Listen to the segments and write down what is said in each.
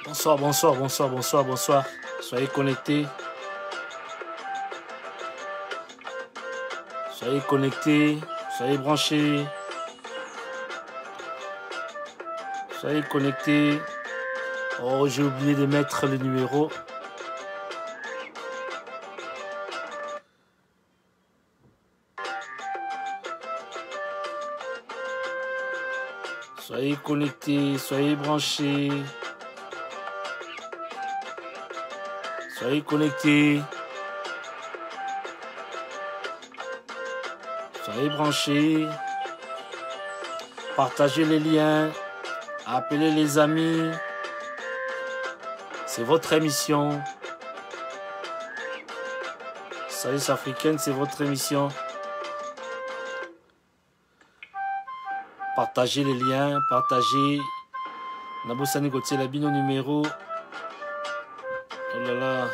Bonsoir, bonsoir, bonsoir, bonsoir, bonsoir. Soyez connectés. Soyez connectés. Soyez branchés. Soyez connectés. Oh, j'ai oublié de mettre le numéro. Soyez connectés, soyez branchés. Soyez connectés. Soyez branchés. Partagez les liens. Appelez les amis. C'est votre émission. Salut africaine, c'est votre émission. Partagez les liens, partagez. Nabosani Gauthier Labino numéro. Oh là là.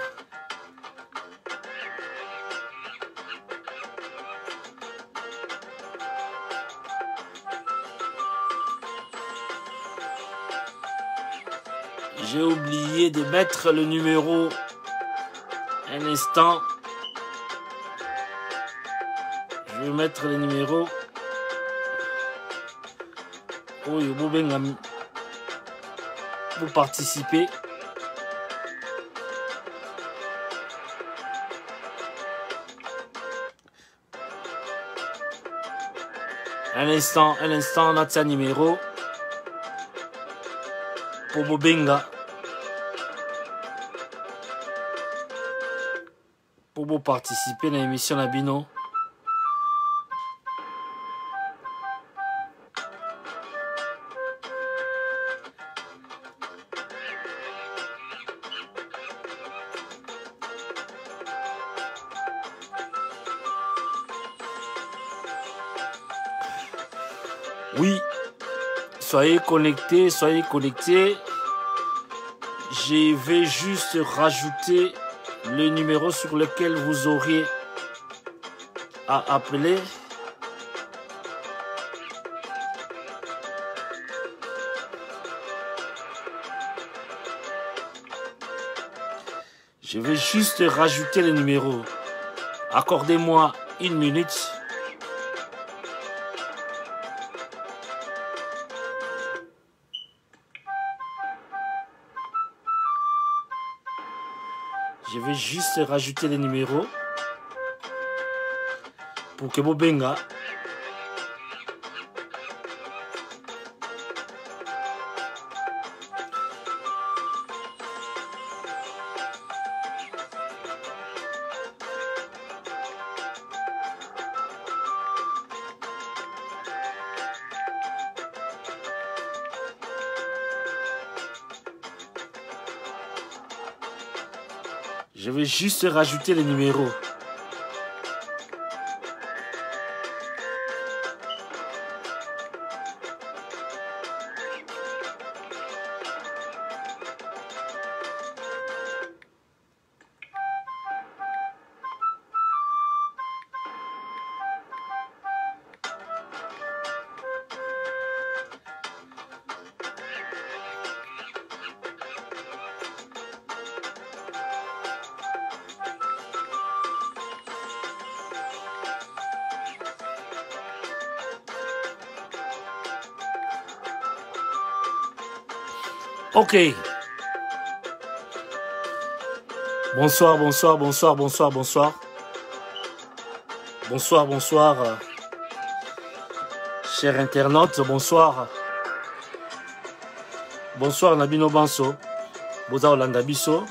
J'ai oublié de mettre le numéro. Un instant. Je vais mettre le numéro. Oui, vous participez. Un instant, on a un numéro. Pour Bobenga. Pour vous participer dans l'émission Nabino. Oui, soyez connectés, soyez connectés. Je vais juste rajouter le numéro sur lequel vous aurez à appeler. Je vais juste rajouter le numéro. Accordez-moi une minute. Je vais juste rajouter les numéros pour que Bobenga je vais juste rajouter les numéros. Ok. Bonsoir, bonsoir, bonsoir, bonsoir, bonsoir. Bonsoir, bonsoir. Chers internautes, bonsoir. Bonsoir Nabino Banso. Boza Olanda Biso.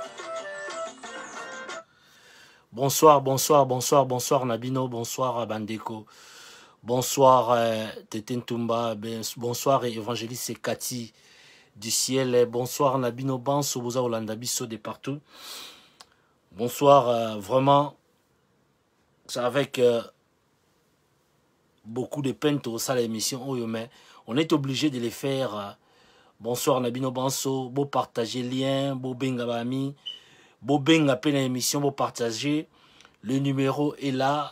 Bonsoir, bonsoir, bonsoir, bonsoir Nabino. Bonsoir Bandeko. Bonsoir Teten Tumba. Bonsoir Évangéliste Cathy du ciel. Bonsoir Nabino Banso. Boza Olanda Biso de partout. Bonsoir, vraiment. C'est avec beaucoup de peine pour ça l'émission. Mais on est obligé de les faire. Bonsoir Nabino Banso. Beau partager lien. Beau benga bami. Beau benga peine l'émission. Beau partager. Le numéro est là.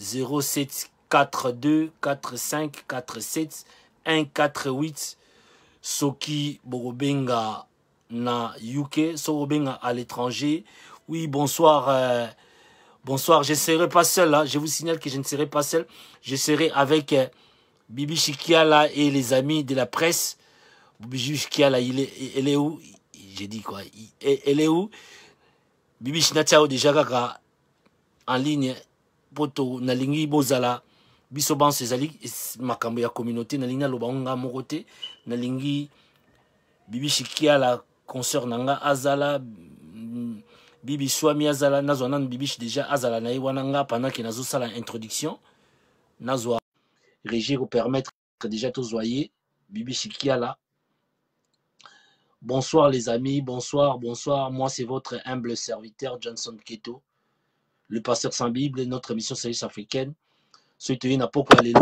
07 42 45 47 148. Soki Borobenga na UK, Sorobenga à l'étranger. Oui, bonsoir. Bonsoir, je ne serai pas seul. Hein. Je vous signale que je ne serai pas seul. Je serai avec Bibi Chikiala et les amis de la presse. Bibi Chikiala, elle est où? J'ai dit quoi? Elle est où? Bibi Chinatiao déjà kaka en ligne. Poto nalingi bozala. Bisoban sezali makambo ya communauté. Nalingi lobanga mokote. Nalingi Bibi Chikiala concert nanga azala. Bibi Swami azala nazwana Bibi déjà azala na iwananga pendant que nazo sala introduction. Nazwa Régir permettre déjà tous voyez Bibi Chikiala. Bonsoir les amis, bonsoir, bonsoir. Moi c'est votre humble serviteur Johnson Keto, le pasteur sans Bible, notre émission service africaine. Souhaitez na poko alelo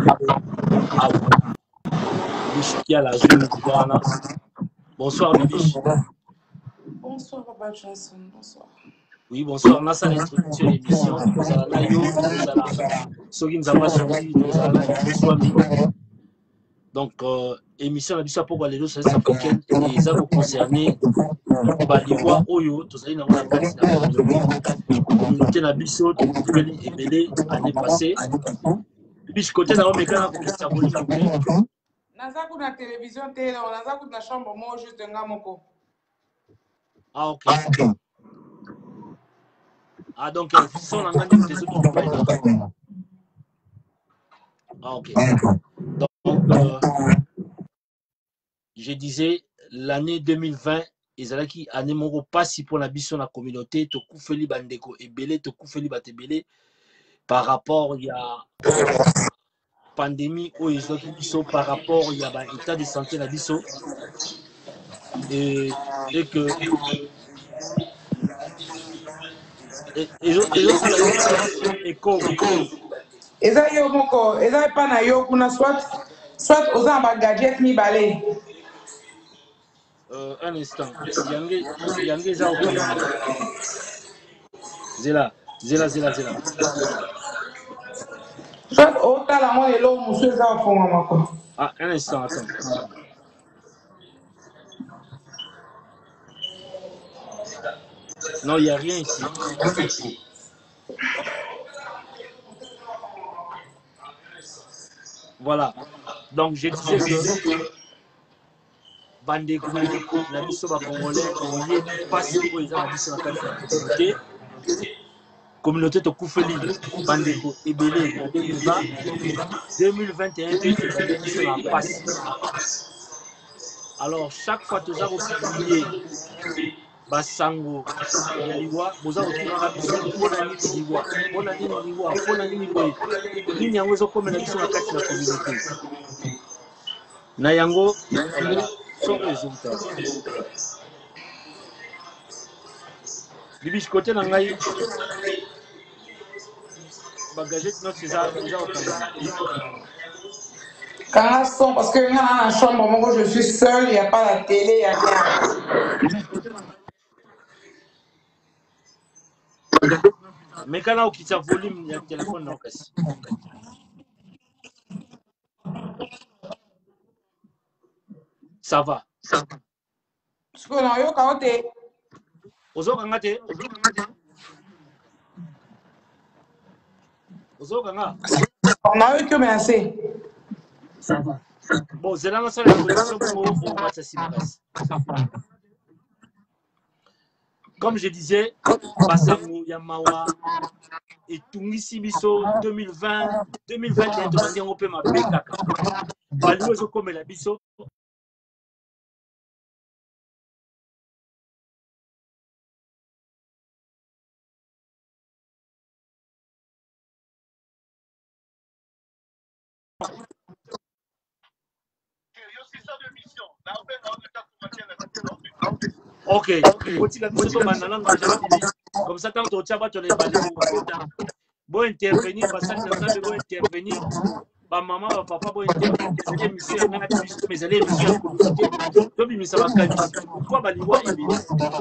Bibi Chikiala. Bonsoir Bibi. Bonsoir Papa Johnson, bonsoir. Oui, bonsoir. On a ça l'introduction de l'émission. Nous allons là, nous allons Sogi nous a pas suivi, nous allons là, donc, émission, la pour voir les deux services africains et ça vous concernez Baliwa Oyo, tout ça, il y a une carte de communauté Nabiso, tout et Belé, année passée. Puis, côté d'un mécanique pour ça, vous le voulez. Nazaku na télévision, Nazaku na chambre, moi, juste un gamoko. Ah, ok. Ah, donc, son langage des autres pays. Ah, ok. Donc, je disais, l'année 2020, ezalaki année moko pasi pour la biso na communauté, to koufeli bandeko ebele, to koufeli batebele, par rapport il y a pandémie ou ezalaki biso par rapport il y a ba état de santé na biso et que éco Eza yo moko, eza pa na yo kuna soit oza ba gadget mi balé. Un instant, Yangé za okanga. Zela. Soit ota la mo elo musu eza fonga mako. Ah, un instant, attends. Non, il n'y a rien ici. Voilà. Donc, je disais que Bandeko, la mission congolais, on passe au la mission de la communauté de Koufeli, Bandeko, Ebele, en 2020, 2021, la mission passe. Alors, chaque fois que vous avez publié Basango, Yaliwa, vous avez retrouvé la mission pour l'année Liwa, pour l'année Liwa, pour l'année Liwa. Nous avons comme la mission de la communauté. Nayango, son résultat. Bibi, côté Nangaï, bagagette notre César, déjà au Canada. Quand son, parce que dans la chambre, moi je suis seule, il n'y a pas la télé, il n'y a rien. Mais quand on quitte le volume, il y a le téléphone dans le cas. Ça va. Parce que non, yo kaote. Ozo kangate. Ozo kanga. On a eu que merci. Ça va. Bon, c'est là la salle de position pour match Simbas. Comme je disais, Basango Yamawa et Tungisi Biso 2020, 2021, tu vas dire on peut m'appeler Kaka. Balouzo comme la Biso. Ok, comme ça, tant que tu as bon intervenir, parce que tu dois intervenir. Ma maman, ma papa, bon intervenir. Les émissions, mais les émissions, mais ça va qualifier. Pourquoi Baliwa est bien?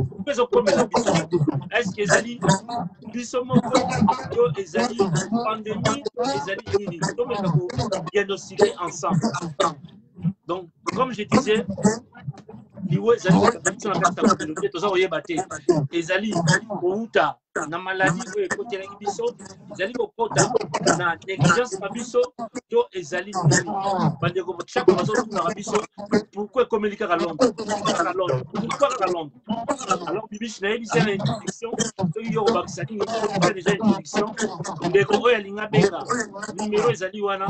Est-ce que Zali, Bissomoko, Zali, pandémie, Zali, Nini, diagnostiquer ensemble. Donc, comme je disais, liwe ezali biso na kati ya communauté toza koyeba te ezali kouta na maladie oyo ekotelaki biso ezali kokota na négligence na biso to ezali nini bandeko chaque bazotunaka biso pourquoi ekomeli kaka Londres pourquoi kaka Londres alors bibiche nayebisi na introduction soki yo kobakisa nini okita déjà introduction ndeko oyo alinga benga numéro ezali wana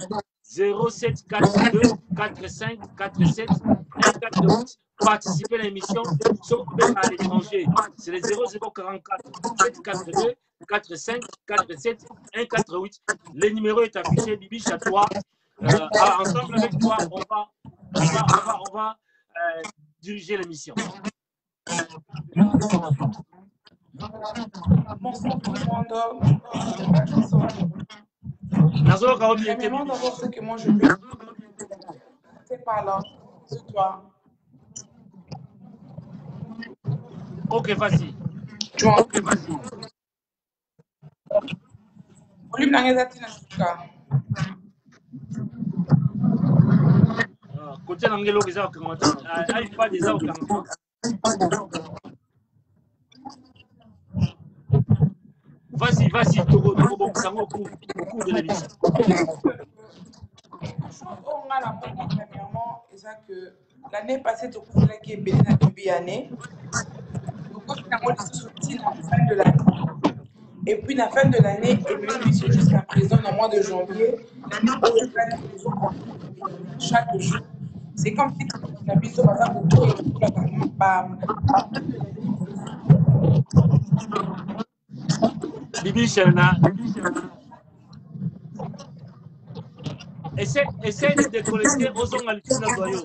0742 45 47 148. Participer à l'émission sur à l'étranger. C'est les 0044 742 45 47 148. Le numéro est affiché, Bibiche, à toi. Ensemble avec toi, on va diriger l'émission. Bonsoir tout le monde. Premièrement, d'abord, ce que moi je peux. C'est pas là. C'est toi. Ok, vas-y. Ok, vas-y. Volume dans les atines, en tout cas. Côté l'anglais, les gens qui pas des gens Vas-y, Togo, au cours de l'émission. Premièrement, c'est que l'année passée, tu as fait que Bénin a publié année. Donc, on a sorti à la fin de l'année. Et puis, la fin de l'année, et même jusqu'à présent, dans le mois de janvier, chaque jour. C'est comme si la mission va faire beaucoup et Bibi essaie de déconnecter aux ongles à l'utile noyau.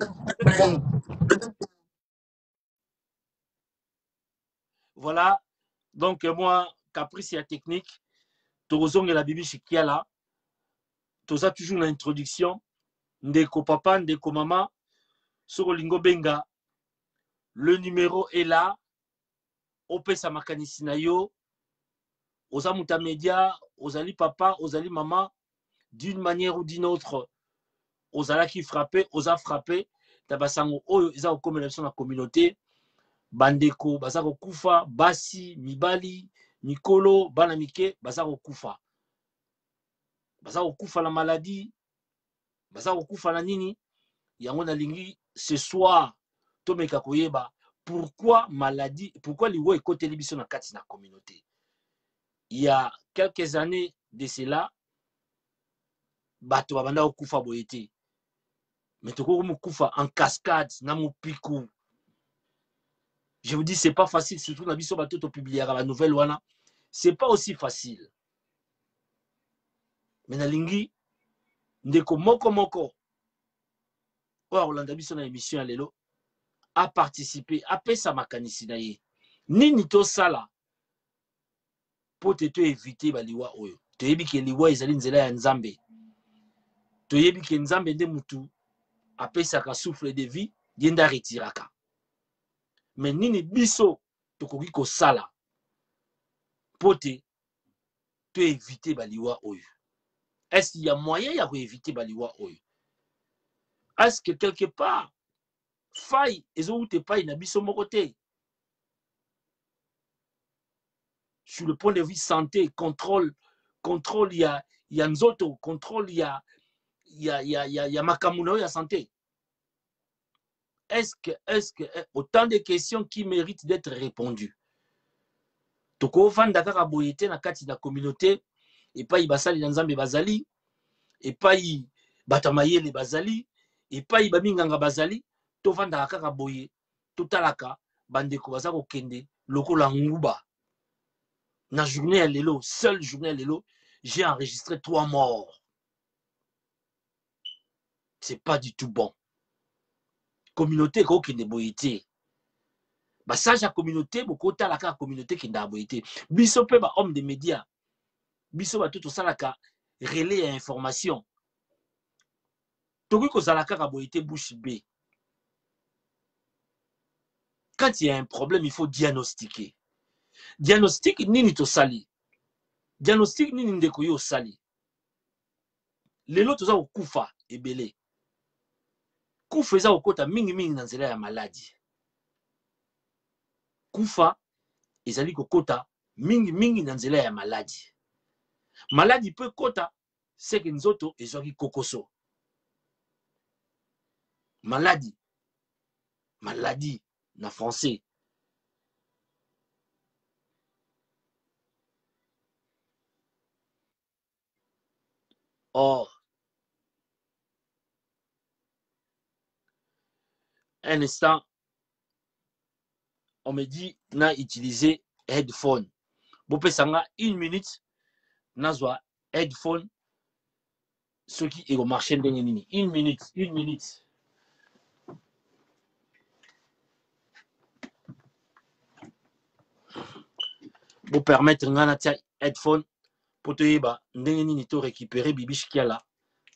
Voilà. Donc, moi, caprice et technique, Torozong et la Bibi qui est là. Tout ça, toujours l'introduction. Ndeko papa, ndeko mama, sur Lingo Benga. Le numéro est là. Opesa makanisinayo. Osa muta média, osali papa, osali maman, d'une manière ou d'une autre. Osala qui frappé, osa frappé. Tabasango, oyo, isa au communauté na communauté. Bandeko, basako kufa, basi, mibali, mikolo, banamike, basako kufa. Basako kufa la maladie, basako kufa la nini. Yango na lingi, ce soir, tomeka koyeba, pourquoi maladie, pourquoi liwo ekote libiso na kati na communauté. Il y a quelques années de cela, bato babanda okufa boyete. Mais toko kufa en cascade, na mupiku. Je vous dis, c'est pas facile, surtout dans biso bato to publier la nouvelle wana. C'est pas aussi facile. Mais na lingi, ndeko moko, or Rolanda biso na émission à lelo, a participé, a pesa makanisi na ye. Nini to sala, pour te éviter baliwa oyo. To yebi ke liwa ezali nzela ya nzambe. To yebi ke nzambe nde mutu, a pesa ka souffle de vie, yenda retiraka. Mais nini biso, to koki ko sala, pour te éviter baliwa oyo. Est-ce qu'il y a moyen de éviter baliwa oyo? Est-ce que quelque part, faille, ezo te paye na biso moko te? Sur le point de vue santé, contrôle, il y a nzoto, contrôle, il y a makamuno ya santé. Est-ce que autant de questions qui méritent d'être répondues? Toko vanda kaka boyete na kati na communauté, et pas y basali na nzambe bazali, et pas y batamayele bazali, et pas y baminganga bazali, to vanda kaka boye, totalaka, bandeko bazako kende, lokola nguba. Na journée à l'élo, seule journée à l'élo, j'ai enregistré 3 morts. C'est pas du tout bon. Communauté qui ne boyete. Bah ça la communauté, beaucoup ta la communauté qui n'a boyete. Biso pe ba homme de médias. Biso ba tout ça la relais information. Toki ko zalaka ka boyete bouche B. Quand il y a un problème, il faut diagnostiquer. Diagnostic nini to sali. Diagnostic nini ndeko yo sali. Lelo to za kufa ebele. kufa eza kokota mingi na nzela ya maladi. Kufa ezali kokota mingi na nzela ya maladi. Maladi peut kota seke nzoto ezwaki kokoso. Maladi na français. Or, un instant, on me dit na utiliser headphone. Bopé sanga 1 minute nazwa headphone ce qui est au marché ndenge nini. 1 minute. Pour permettre ngana tia headphone pour te yeba ndenge nini to récupérer bibiche qui a là.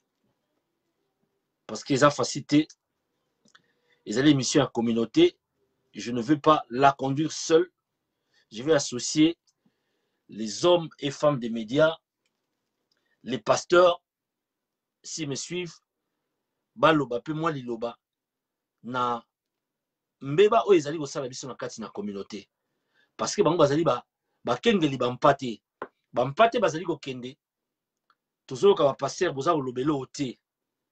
Parce qu'ils ont facilité. Ils ont l'émission à communauté. Je ne veux pas la conduire seule. Je vais associer les hommes et femmes des médias, les pasteurs, s'ils me suivent, baloba pe moi liloba na mbeba o ezali ko sala biso na kati na communauté. Parce que bango bazali ba kengeli ba mpate bazali ko kende. Tozo ka ba pasteur boza ko lobelo ote.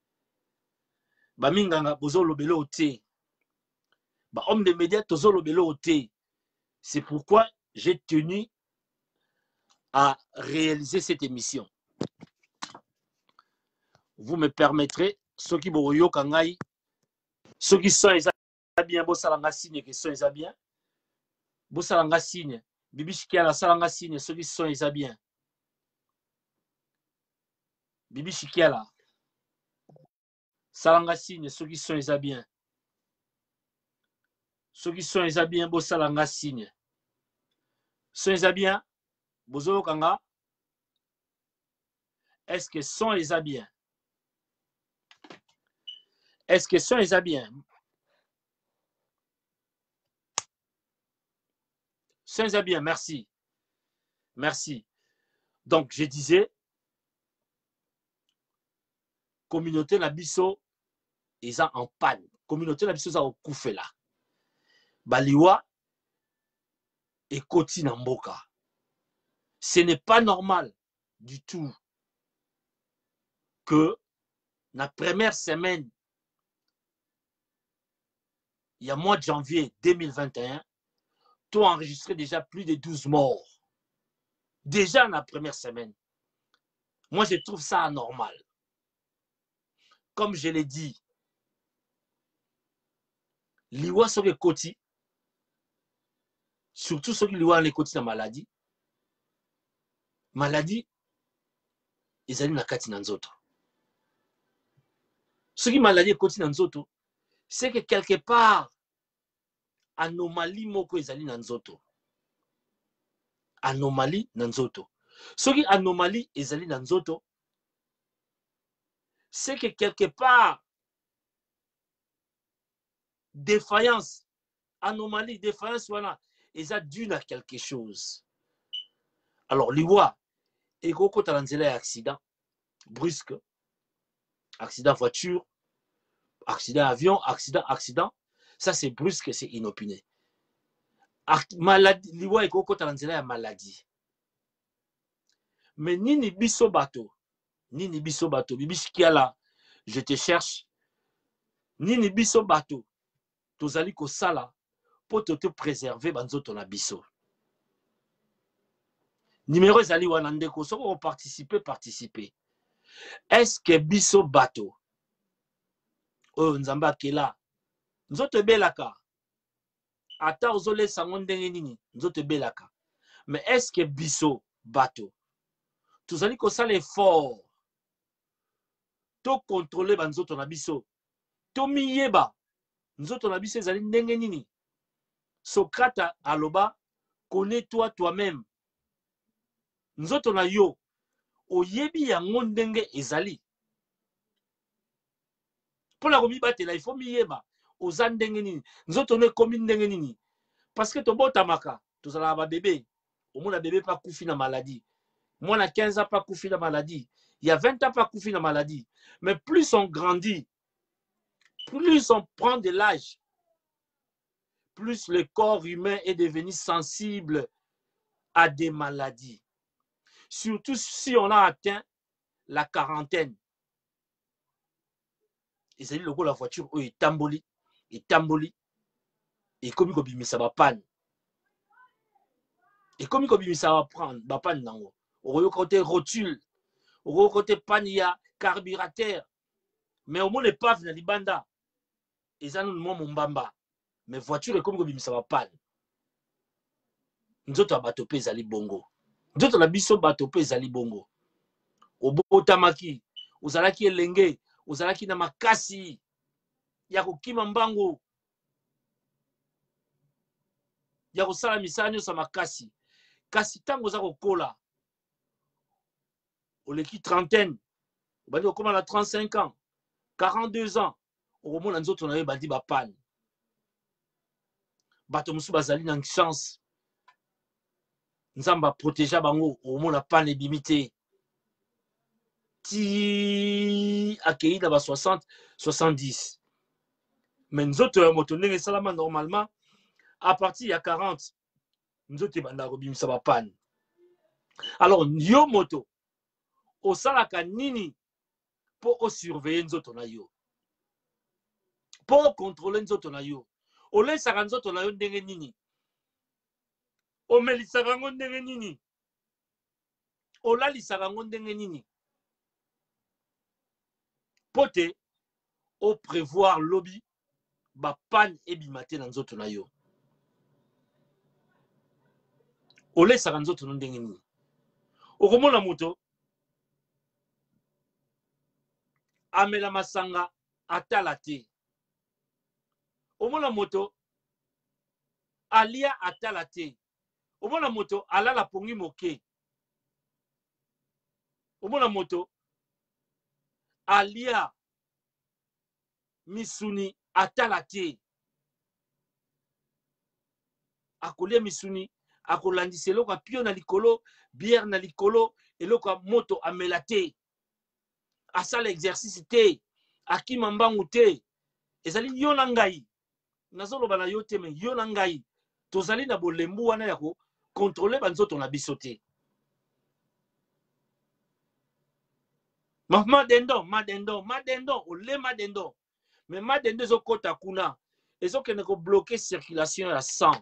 Ba minganga bozo lobelo ote. Ba homme des médias tozo lobelo ote. C'est pourquoi j'ai tenu à réaliser cette émission. Vous me permettrez, ceux qui boyo kangai, ceux qui sont bien, bossalanga signe que sont bien, bossalanga signe, bibiche qui a la salanga signe, ceux qui sont bien, bibiche qui a la salanga signe, ceux qui sont bien, ceux qui sont bien, bossalanga signe, sont bien, bozo kanga, est-ce que sont bien? Est-ce que sont bien? Sont bien, merci. Merci. Donc, je disais, communauté na biso, ils sont en panne. Communauté na biso, ils sont au koufé là. Baliwa et Koti Namboka. Ce n'est pas normal du tout que la première semaine, il y a mois de janvier 2021, tu as enregistré déjà plus de 12 morts. Déjà dans la première semaine. Moi, je trouve ça anormal. Comme je l'ai dit, liwa soke Koti, surtout ceux qui liwa les Koti na maladie, ils allaient na kati na nzoto. Ceux qui maladie Koti na nzoto, c'est que quelque part, anomalie moko ezali na nzoto. Anomalie na nzoto. Ceux qui anomalie ezali na nzoto, c'est que quelque part, défaillance, anomalie, défaillance, voilà, ils ont dû à quelque chose. Alors, liwa, et quand tu as un accident brusque, accident voiture, accident avion, accident, ça c'est brusque, c'est inopiné. Maladie, liwa, et quand tu as un maladie. Mais nini biso bato, bibishi qui a là, je te cherche, nini biso bato, tozali ko sala, pour te préserver, banzoto na biso. Numéro ezali wana ndeko, so ko participer. Est-ce que biso bato, oh nzamba kela, nzoto belaka, ata ozole sango ndenge nini, nzoto belaka. Mais est-ce que biso bato, tozali ko sala effort, to contrôler banzoto na biso, to miyeba, nzoto na biso ezali ndenge nini. Socrate aloba, connais-toi toi-même. Nzoto na yo, oyebi yango ndenge ezali. Pona komi batela, il faut miyeba, oza ndenge nini. Nzoto ne komi ndenge nini. Parce que tobota maka, tozala ba bébé. Au moins, bébé pas koufi na maladie. Moi, na 15 ans, pas koufi na maladie. Il y a 20 ans, pas koufi na maladie. Mais plus on grandit, plus on prend de l'âge, plus le corps humain est devenu sensible à des maladies. Surtout si on a atteint la quarantaine. Et c'est le coup la voiture où il tamboli, et comme il ça va panne. Et comme il ça va prendre, va panne nango. Au côté rotule, au côté pania, carburateur. Mais au moins les paf na libanda. Et ça nous mon bamba. Mais voiture et comme ça va panne. Nous autres bateau pe zali bongo. Nous autres la biso bateau pe zali bongo. Obotamaki, ozalaki elenge, ozalaki na makasi ya kokima mbango. Ya kosala misala nyonso makasi. Kasi tango za kokola. Oleki trentaine, obandi okoma na 35 ans, 42 ans, okomona nzoto na yo bandi bapane. Bato mosusu bazali na chance. Nzamba protéger bango, okomona pane ebimi te. Ti akei na ba 60, 70. Mais nzoto ya moto ndenge salama normalement à partir ya 40, nzoto banda kobimisa bapane. Alors yo moto osalaka nini po surveiller nzoto na yo? Po contrôler nzoto na yo. Olesaka nzoto na yo ndenge nini? Omelisaka ngo ndenge nini? Olalisaka ngo ndenge nini? Pote o prévoir lobby ba panne ebimate na nzoto na yo. Olesaka nzoto no ndenge nini? Okomona moto amela masanga atala te. Omona moto alia atala te. Omona moto alala pongi moke. Omona moto alia misuni atala te. Akolia misuni, akolandisa eloko ya pio na likolo, bière na likolo, eloko ya moto amela te. Asala exercice te, akima mbangu te. Ezali yo na ngai. Nazoloba na yo te, me yo na ngai. Tozali na bolembu wana ya ko contrôler banzoto na biso te. Madendo, ole madendo. Mais madendo ezokota kuna. Ezokende ko bloquer circulation ya sang.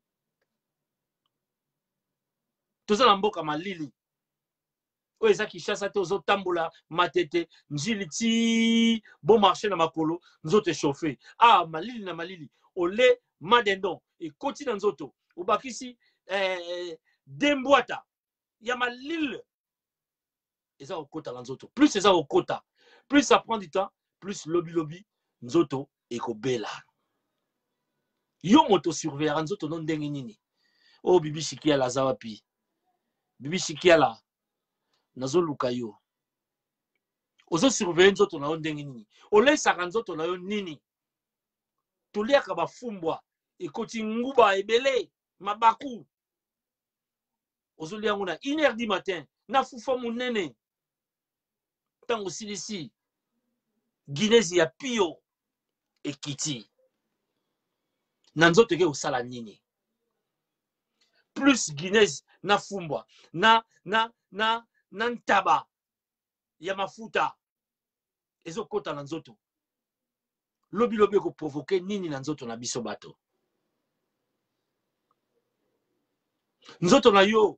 Tozala mboka malili. O eza Kinshasa te ozotambola matete, njili ti bon marché na makolo, nzoto chauffer. Ah, malili na malili. Ole madendo ekoti na nzoto. Obakisi dembwata ya malili. Eza okota na nzoto. Plus eza okota, plus ça prend du temps, plus lobby nzoto ekobela. Yo moto surveiller nzoto no ndenge nini. Oh bibi shikia la zawapi. Bibi shikia la nazoluka yo. Ozo surveiller nzoto na yo ndenge nini. Olesaka nzoto na yo nini. Toliaka bafumbwa ekoti nguba ebele mabaku. Ozo lia ngona 1h du matin na fufa munene. Tango silisi Guinness ya pio ekiti. Na nzoto ke osala nini. Plus Guinness na fumbwa na ntaba ya mafuta ezokota na nzoto. Lobi ko provoquer nini na nzoto na biso bato. Nzoto na yo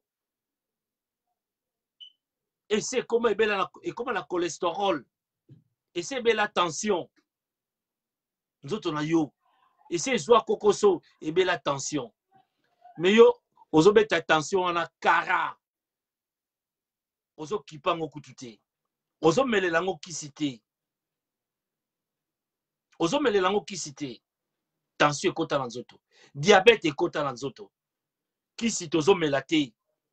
ese koma ebela na cholestérol, ese ebela tension. Nzoto na yo ese ezwa kokoso ebela tension. Mais yo ozobeta tension wana kara. Ozo kipango kutute. Ozo melelango kisite. Ozo melelango kisite. Tension ekota na nzoto. Diabète ekota na nzoto. Kisite ozo melate.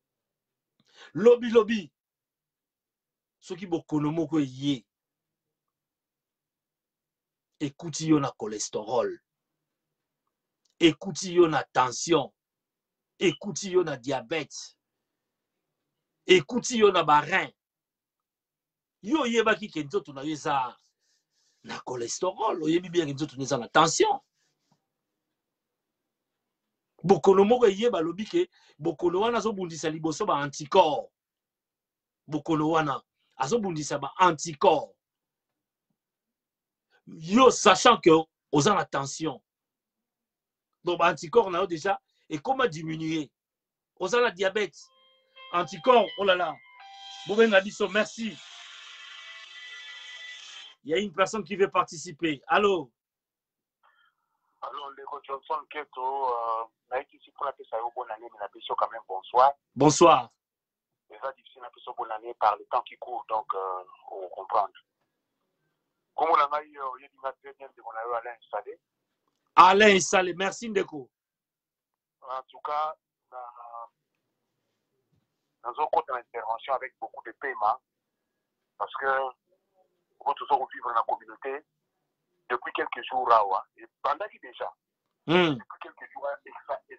Lobi. Soki bokono moko ye. Ekuti yo na cholestérol. Ekuti yo na tension. Ekuti yo na diabète. Ekuti yo na barin. Yo yebaki ke nzoto na yo eza na cholestérol oyebi bien nzoto neza na tension bokolo moko yeba lobi ke bokolo wana azobundisa liboso ba anticorps bokolo wana azobundisa ba anticorps yo sachant que oza na tension donc ba anticorps na yo déjà et comment diminuer oza na diabète anticorps oh là là bobenga biso merci. Il y a une personne qui veut participer. Allô? Allô, Léo Johnson Keto, ici pour la PSA, bonne année, mais la PSA quand même, bonsoir. Bonsoir. C'est ça difficile, la PSA, bonne année par le temps qui court, donc on comprend. Comme on l'a dit, il y a très bien de mon ami Alain Salé. Alain Salé, merci Ndeko. En tout cas, dans un compte d'intervention avec beaucoup de paiements, parce que vous toujours vivre dans la communauté depuis quelques jours là, et pendant qu'il déjà, depuis quelques jours, et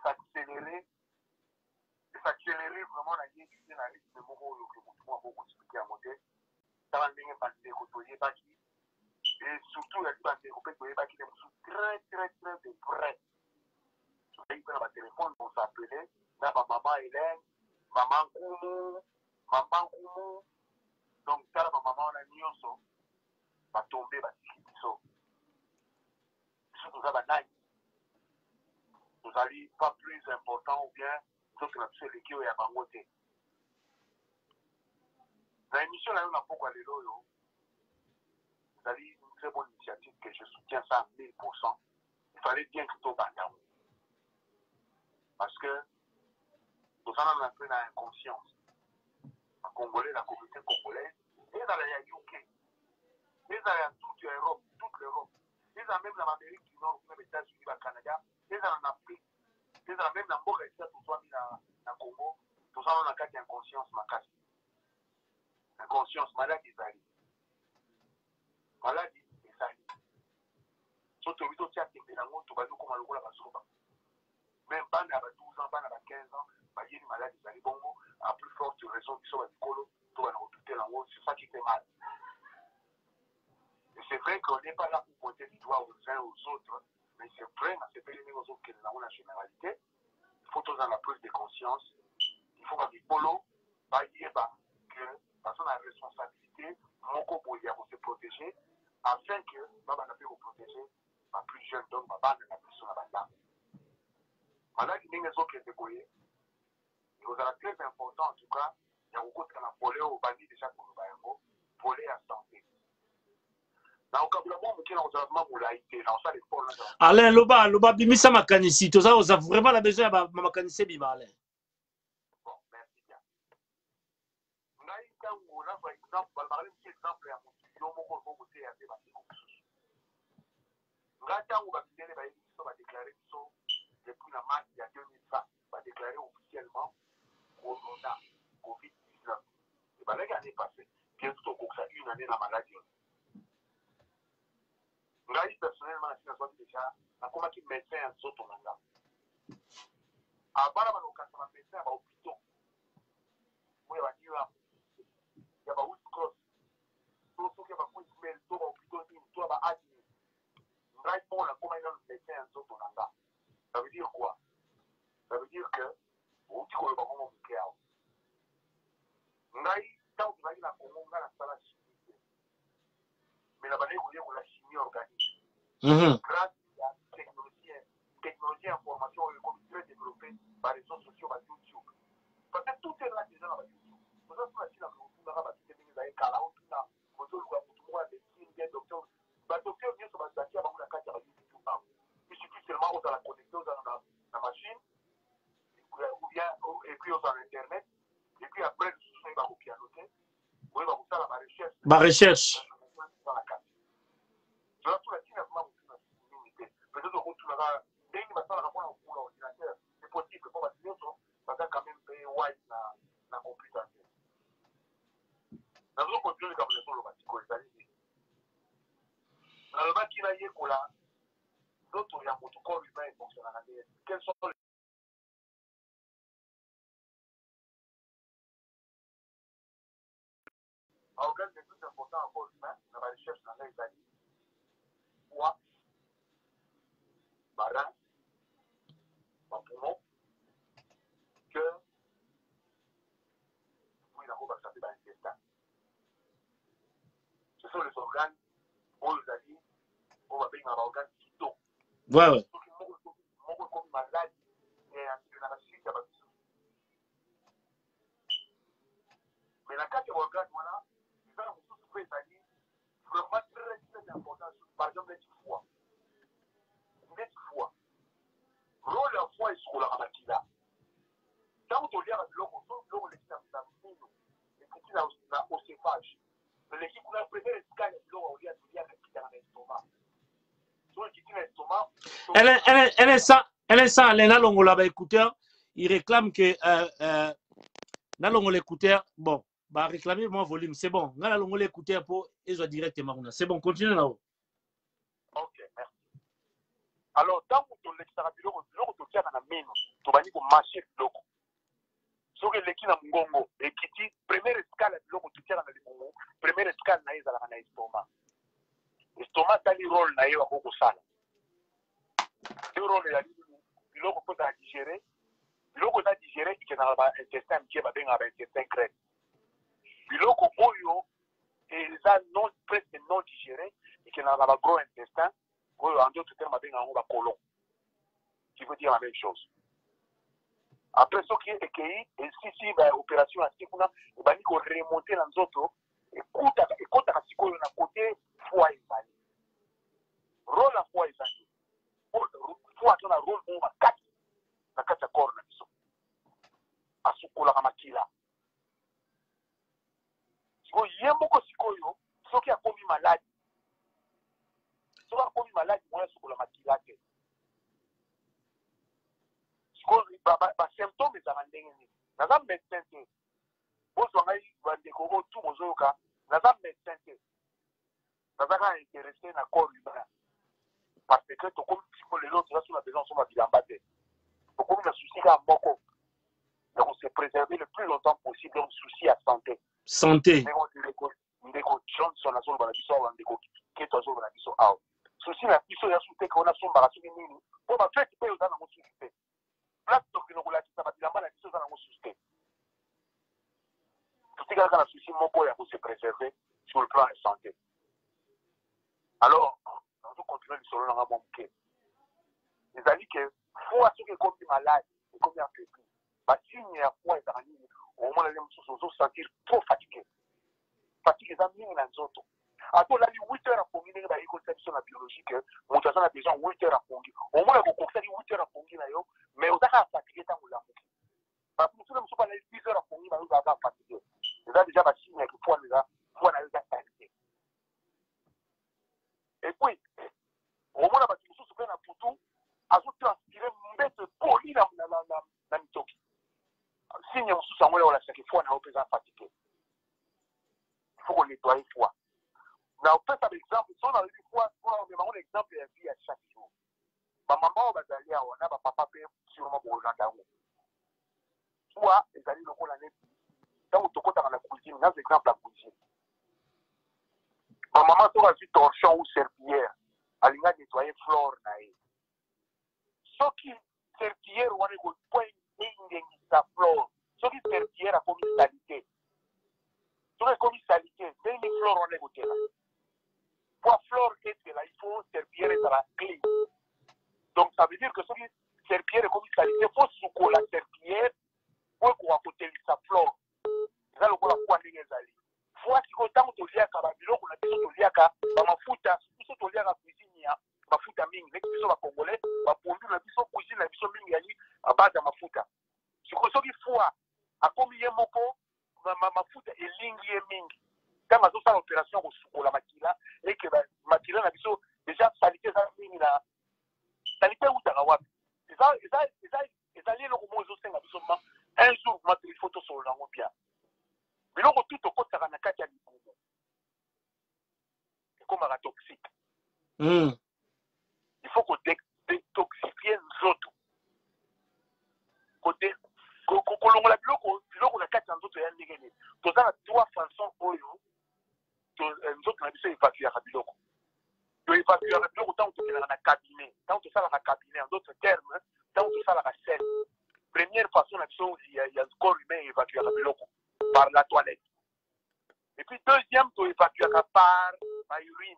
s'accélérer vraiment la ligne qui est la rythme de Moro, que vous pouvez beaucoup expliquer à monter, ça va venir par des côtoyers, et surtout, il y a des côtoyers qui sont très, très, très de près. Il y a un téléphone pour s'appeler, là, ma maman Hélène, maman Koumou, donc, ça, ma maman, on a mis au va tomber, va tirer, surtout ça, va naître. Vous allez pas plus important ou bien, sauf que la seule équipe est à Bangote. Dans l'émission, là, on a beaucoup allé là, vous avez une très bonne initiative que je soutiens ça à 1000%. Il fallait bien que tout le monde. Parce que nous sommes un peu dans l'inconscience. En Congolais, la communauté congolaise, et dans la UK, et dans toute l'Europe, et dans même l'Amérique du Nord, même les États-Unis, le Canada, et dans l'Afrique, et dans même l'Amérique, et tout ça, dans le Congo, tout ça, on a qu'à inconscience, ma casse. Inconscience, maladie, Zali. Maladie, Zali. Surtout, il y a des gens qui ont comme le rôle à la même pas à 12 ans, pas à 15 ans, il y a une maladie, Zali Bongo, à plus forte raison, qui sont à l'école, tout va nous redouter là haut, c'est ça qui fait mal. Et c'est vrai qu'on n'est pas là pour pointer du doigt aux uns aux autres, mais c'est vrai, c'est pas les mêmes autres que dans la généralité. Il faut tous en la prise de conscience. Il faut que les polos, que personne a la responsabilité, mon corps se protéger, afin que Baba n'a pu vous protéger, ma plus jeune donc Baba n'a plus son abattement. Maintenant, il y a des autres qui étaient courriers. Il vous a très important en tout cas, il y a beaucoup de volé au bandit déjà pour le bayango, volé à santé. Alain Loba bimisa makanisi toza oza vraiment la besoin ya makanisi bima Alain. Bon, merci bien. Ngai tango na par exemple, balbare un exemple ya mutu yo moko bote ya te ba ko. Ngai tango ba bidele ba yiso ba déclarer so depuis la mars ya 2020 ba déclarer officiellement corona COVID-19. Et ba l'année passée, bientôt ko ça une année la maladie. Ngai personnellement na sina déjà na koma ki médecin en soto nanga. Abara ba lokasa ba médecin ba hôpitaux. Moi ba diwa ya ba West Coast. Tout ce qui va pour email to ba hôpitaux ni to ba admin. Ngai pour la koma ina médecin en soto nanga. Ça veut dire quoi? Ça veut dire que au tiko ba mo mukea. Ngai tant que ngai na Congo ngala sala chimie. Mais la banane ko la chimie organique. Grâce à la technologie information est très développée par les réseaux sociaux, par YouTube. Parce que tout est là déjà dans YouTube. Pour ça, c'est la chose qui a été fait dans les cas là, tout là, pour tout le monde, des signes, des docteurs. Les docteurs viennent sur la plateforme, ils vont la YouTube. Il suffit seulement de la connecter dans la machine, ou bien, et puis dans Internet, et puis après, il va vous pianoter, ou il va vous faire la recherche. Ma recherche. Dans la carte. Donc, tout la team a vraiment limité. Peut-être que tout le monde, dès qu'il va faire la rapport pour l'ordinateur, c'est possible. Pour la situation, ça va quand même payer white dans la computer. Dans le côté de la communauté, le bâtiment est allé. Dans le bâtiment, il y a là, d'autres, il y a un corps humain qui fonctionne en ADN. Quels sont les organes les plus importants en corps humain dans la recherche dans les années? rein, ma poumon, que oui, la va s'appeler l'intestin. Ce sont les organes, où vous avez, on va bien un organe vitaux. Ouais, ouais. Mon comme malade, et dans la suite, il y a pas de souci. Mais la carte organe, voilà, ils ont beaucoup de choses à dire, vraiment très important. Par exemple, les foie. Les foie. Rôle la foie est sur la maquilla. Quand on regarde l'eau, les mino, et puis la océphage. Mais l'équipe, on a préféré le scan de l'eau, on regarde dans l'estomac. Sur le petit l'estomac. Elle est ça, elle est là, écouteur. Il réclame que dans l'écouteur, bon, bah réclamer mon volume, c'est bon. Dans l'écouteur pour ils ont directement. C'est bon, continue là-haut. Ok, merci. Alors, tant que tu l'extras, tu tiens dans la mine, tu vas dire marcher l'eau. So que l'équipe na mungongo, et qui dit, première escale, l'eau, tu tiens dans le mungongo, première escale, na yeza la estomac. Estomac, t'as le rôle, na yeza beaucoup sale. Le rôle, l'eau, peut à digérer. L'eau, peut à digérer, qui est dans l'intestin, qui est dans l'intestin grec. L'eau, oyo, et ça, non, presque non digéré, et qui est dans le gros intestin, en d'autres termes, avec un colon, qui veut dire la même chose. Après ce qui est écrit, et si l'opération à ce qu'on il va remonter dans les autres, écoute à ce qu'on a côté foi et sali. Rôle à foi et sali. Foi à rôle où on va quatre, la quatre corps na biso. À ce qu'on a makila. Si on y a beaucoup de sikoyo, ce qui a commis malade. Ce qui a commis malade, moi, ce qu'on a makila. Ba symptômes za ndenge naza médecin te bozo ngai bandeko ko tout bozoyoka naza médecin te naza ka intéressé na corps humain parce que to comme pour les autres sur la besoin sur ma bilamba te to comme na souci ka moko donc on se préserver le plus longtemps possible donc souci à santé ndeko Johnson na zolo bana biso wa ndeko keto zolo bana biso aw souci na biso ya souté ko na somba ka soki nini po ba fait pe uzana mo souci te place donc nous la ça va dire la biso za na mo souci tout est dans la souci moko ya ko se préserver sur le plan de santé. Alors on continue sur le rang monké les amis que faut à ce que comme malade et comme un peu ba signe ya foi za nini au moins les gens se sentir trop fatigués fatigue za mingi na nzoto ato la 8 heures à pominer ba éco-section la biologique moto a besoin 8 heures à pominer au moins ko kokisaki 8 heures à pominer na yo mais otaka fatigué tant la muki parce que tout le monde pas les 10 heures à pominer ba yo va fatigué c'est déjà ba signe que foi na yo za qualité et puis au moins ba tout se fait na putu azo transpirer mbete poli na mitoki signe mususu amwe wala saki foi na yo pesa fatigué il faut qu'on nettoie foi. Na fait par exemple, si on a eu fois, on a un exemple de la vie à chaque jour. Ma maman va aller on a papa peut sûrement pour le Rwanda. Soit les alliés locaux l'année quand on toque dans la cuisine, dans exemple la cuisine. Ma maman toi a vu torchon ou serpillière, elle a nettoyé flore naïe. Ce qui serpillière on est au point de sa flore. Ce qui serpillière a comme salité. Ce qui comme salité, c'est une flore on est au terrain. Pour flore être là, il faut serpillière être la clé. Donc ça veut dire que ce qui serpillière comme salité, il faut soukou la serpillière pour qu'on apporte sa flore. C'est ça le coup la foi n'est pas allé. Faut qu'il y ait autant de liens qu'à bilo qu'on a besoin de liens qu'à mafuta, surtout de liens à cuisine, mafuta mingi. Les qui sont à congolais, à pomper la biso cuisine, la biso mingi ali à base de mafuta. C'est que ce qui faut à combien moko mafuta et lingi mingi. Quand on a fait l'opération au soukou la makila et que makila na biso déjà salité ça mingi la salité ou tarawa. Et ça lié le moment aux cinq biso un jour ma photo sur la bien. Mais là, tout au côté de la carte, c'est comme un toxique. Il faut qu'on détoxifie les autres. Côté, qu'on la bloque, la carte dans d'autres, il y a trois façons pour nous autres, on a évacué à Biloko. Tu évacues à Biloko, tant que tu es dans un cabinet, tant tant que ça la cabinet, en d'autres termes, tant que ça la scène. Première façon, il y a un corps humain évacué par la toilette. Et puis deuxième, tu évacues par l'urine.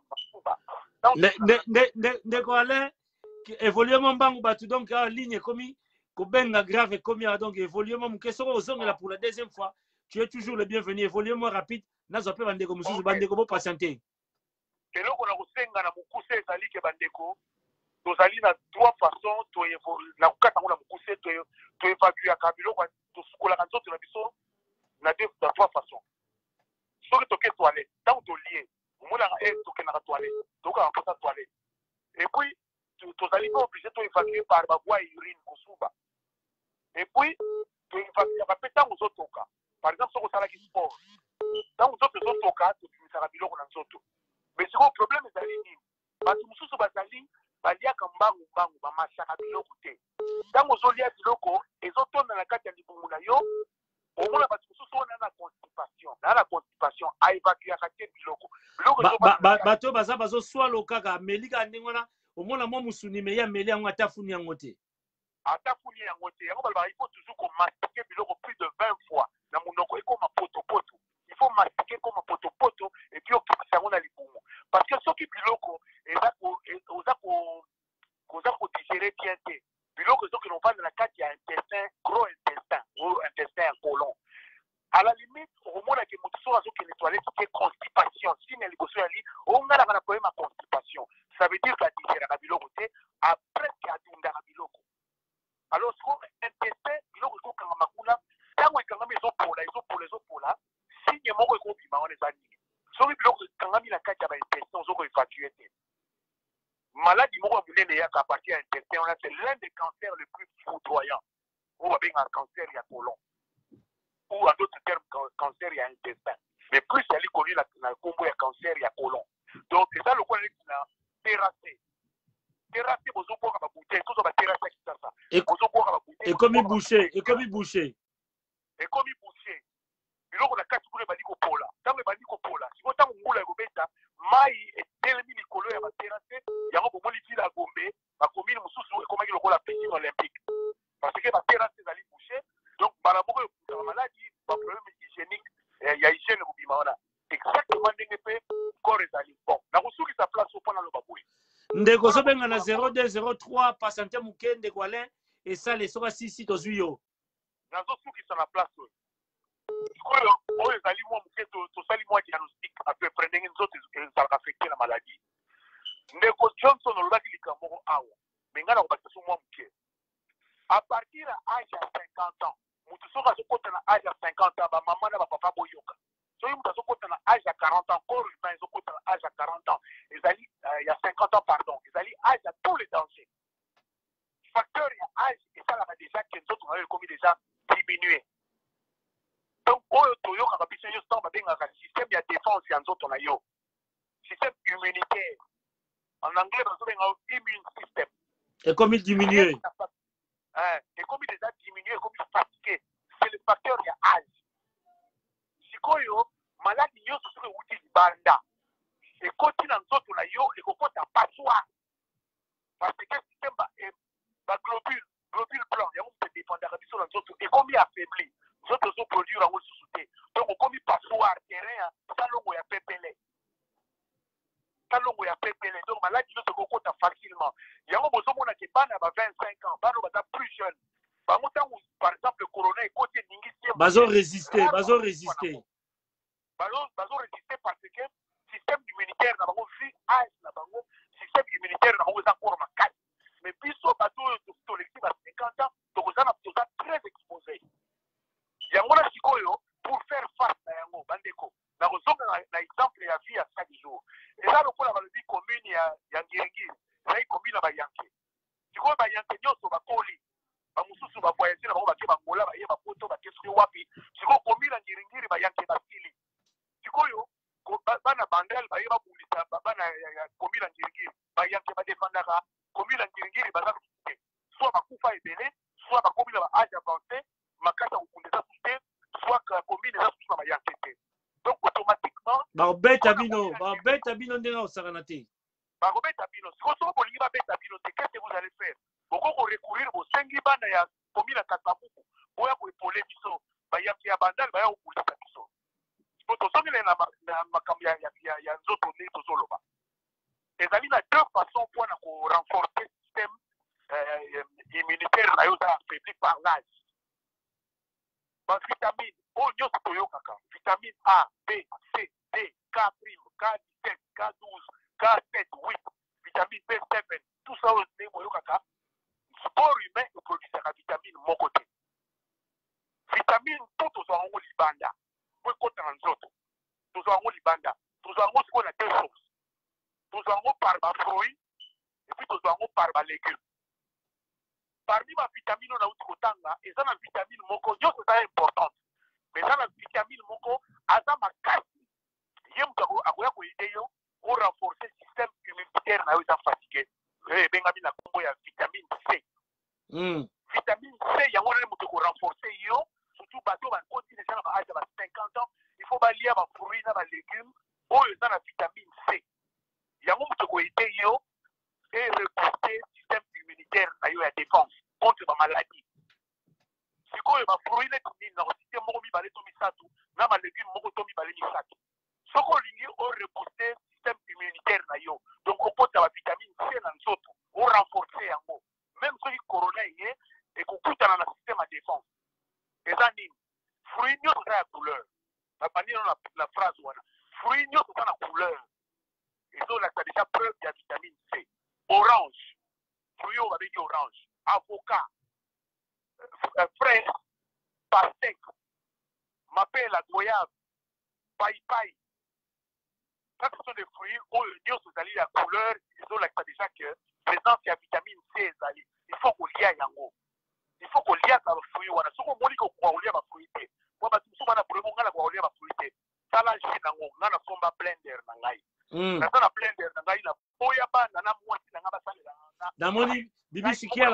De quoi aller évoluer mon banc donc en ligne comme benga grave comme donc évoluer mon question aux hommes là pour la deuxième fois. Tu es toujours le bienvenu. Évoluer moins rapide. N'a pas bandeko mususu bandeko bo patienter. Et là on a aussi na mukuse ezali ke bandeko. Tozali na trois façons to na kukata na mukuse to évacuer ka biloko to sukola ka nzoto na biso na trois façons. Soki toke toilette, tant to lié, on a toke na toilette, donc on passe toilette. Et puis tozali pas obligé to évacuer par la voie urine kosuba. Et puis to évacuer ba peta aux autres cas. Par exemple, si on a qui sport, dans aux autres cas, tu finissas la biloko na nzoto. Mais c'est le problème est ali nini? Parce que mususu bazali balia kambangu bangu ba machaka biloko te. Dans aux olia biloko, ezotonda na kati ya libungu na yo. Au moins parce que mususu on a la constipation. Na la constipation a évacuer à kati biloko. Bato baza bazo swalo kaka melika ndingona au moins la mo musuni me ya meli yango atafuni yango te. Atafuni yango te. Yango il faut toujours qu'on mastique biloko plus de 20 fois. Na munoko eko ma poto. Il faut mastiquer comme poto et puis on a les poumons. Parce que ceux qui biloko et là qu'on digérer bien té. Biloko ceux qui n'ont pas de la carte il y a intestin, gros intestin ou intestin colon. À la limite au moins que moto so qui nettoyer qui est constipation. Si ne liboso ali on a la problème à constipation. Ça veut dire que digérer la biloko té après qu'il a dunda la biloko. Alors ce intestin biloko ko kanga makula tango ikanga mezo pola signe moko ekobima on ezali soki biloko ekangami na kati ya baintestin ozoko évacuer te maladie moko ya monene eyaka partir ya intestin wana c'est l'un des cancers le plus foudroyant oyo babengaka cancer ya colon ou en d'autres termes cancer ya intestin mais plus ezali connu na nkombo ya cancer ya colon donc eza lokola neti na terrasse bozoboka babouteille tozwa baterrasse ya kisasa bozoboka babouteille ekomi bouché biloko na kati kuna ebandi kopola ntango ebandi kopola siko ntango ngula ekobeta mai etelemi likolo ya baterase yango bomoni vile ya Gombe bakomini mosusu ekomaki lokola piscine olympique parce que baterase ezali bouché donc mbala moko ekutaka maladi baproblème hygiénique ya hygiène ekobima wana exactement ndenge mpe corps ezali bon nakosukisa place o mpona loba boye ndeko sobenga na 0203 pasante moke ndeko alain esala soka sisi tozwi yo nazosukisa na place oyo sikoyo oyo ezali mwa moke tosali mwa diagnostic peu près ndenge nzoto ezalaka affecté na maladie ndeko Johnson olobaki likambo moko awa me ngai nakobakisa so mwa moke à partir ya age ya 50 ans moto soki azokota na age ya 50 ans bamama na bapapa boyoka soki moto azokota na age ya 40 ans corps humain ezokota na age ya 40 ans ezali ya 50 ans pardon ezali age ya tous les dangers facteur ya age esalaka déjà ke nzoto nayo ekomi déjà diminué. Donc, oyo toyoka biso yo stand babengaka système ya défense ya nzoto na yo. Système immunitaire. En anglais, bazobenga immune system. Et comme il diminue. Et comme il déjà diminué, comme il fatigué. C'est le facteur ya âge. Sikoyo, maladie nyonso soki euti libanda. Ekoti na nzoto na yo, ekokota passoire. Parce que système globule blanc, yango mpe dépendaka biso na nzoto ekomi affaibli. Nzoto zo produire yango lisusu te. Donc okomi passoire terrain salongo ya pepele. Donc maladie nyonso ekokota facilement. Yango bozomona ke bana ba 25 ans, bana baza plus jeune. Bango ntango par exemple le corona ekoti eningi sie. Bazo résister. Bazo résister parce que système immunitaire na bango vu âge na bango, système immunitaire na bango eza koro makasi. Mais biso bato tolexi ba 50 ans, tokozana très exposé. Yango na sikoyo pour faire face na yango bandeko. Na kozonga na exemple ya vie ya chaque jour. Et là lokola balobi commune ya Ngirengiri, na commune na Bayanke. Sikoyo Bayanke nyonso bakoli. Ba mususu ba voyager na bango bake bangola ba yeba poto ba kesu wapi. Sikoyo commune ya Ngirengiri Bayanke basili. Sikoyo bana bandel ba yeba bulisa bana ya commune ya Ngirengiri Bayanke ba defendaka commune ya Ngirengiri baza kuke. Soit bakufa ebele, soit ba commune ba âge avancé, makata ukundeza sute, soit commune za sute na Bayanke te. Donc automatiquement beta bino ndena osakana te. Beta bino, si vous avez qu'est-ce que vous allez faire? Pourquoi vous recourir au 5 bana ya commune à Katabuku? Pour épauler biso. Ya bandal, ya oubouler biso. Tozongi na makambo ya nzoto nde tozoloba. Ezali na deux façons pour renforcer le système immunitaire na yo affaibli par l'âge. Vitamine, nyonso toyokaka. Vitamine A, B, C, D, K', K17, K12, K7, 8, vitamine B7, tout ça aussi toyokaka. Sport humain produit la vitamine moko te. Vitamine tout tozwango libanda. Po ekota na nzoto. Tozwango libanda. Tozwango sikoyo na deux sources. Tozwango par ba fruits et puis tozwango par ba légumes. Parmi ma vitamine on a outi kotanga, eza na vitamine moko nyonso eza importante. Mais eza na vitamine moko aza makasi. Ye mutu akoya koyede yo o renforcer système immunitaire na yo eza fatigué. Bengami na kombo ya vitamine C. Vitamine C yango nani mutu ko renforcer yo surtout bato ba continue déjà na âge de 50 ans, il faut ba lia ba fruits na ba légumes oyo eza na vitamine C. Yango mutu ko yede yo et rebooster système immunitaire na yo ya défense contre ba maladie. Sikoyo ba fruits na kini na système moko mibale to misatu na ba légumes moko to mibale misatu. Soko lingi o rebooster système immunitaire na yo. Donc on peut avoir vitamine C na nzoto, o renforcer yango. Même si le corona est et qu'on coûte dans le système de défense. Et ça dit, fruits nyonso za la couleur. La banine la phrase voilà. Fruits nyonso za la couleur. Et donc là ça déjà preuve de la vitamine C. Orange. Fruits on va dire orange. Avocat. Fraise. Pastèque. Mapé la goyave. Paille. Ça ce sont des fruits où nyonso za la couleur. Et donc là ça déjà que présence de la vitamine C. Il faut qu'on lia yango. Il faut qu'on lia les fruits. Voilà. Si on dit qu'on va lier les fruits, on va tout na problème on va lier les fruits. Ça là j'ai nango, on a somba blender nangai. Na ça na blender nangai na boya ba na mwasi nanga ba sala na. Namoni bibi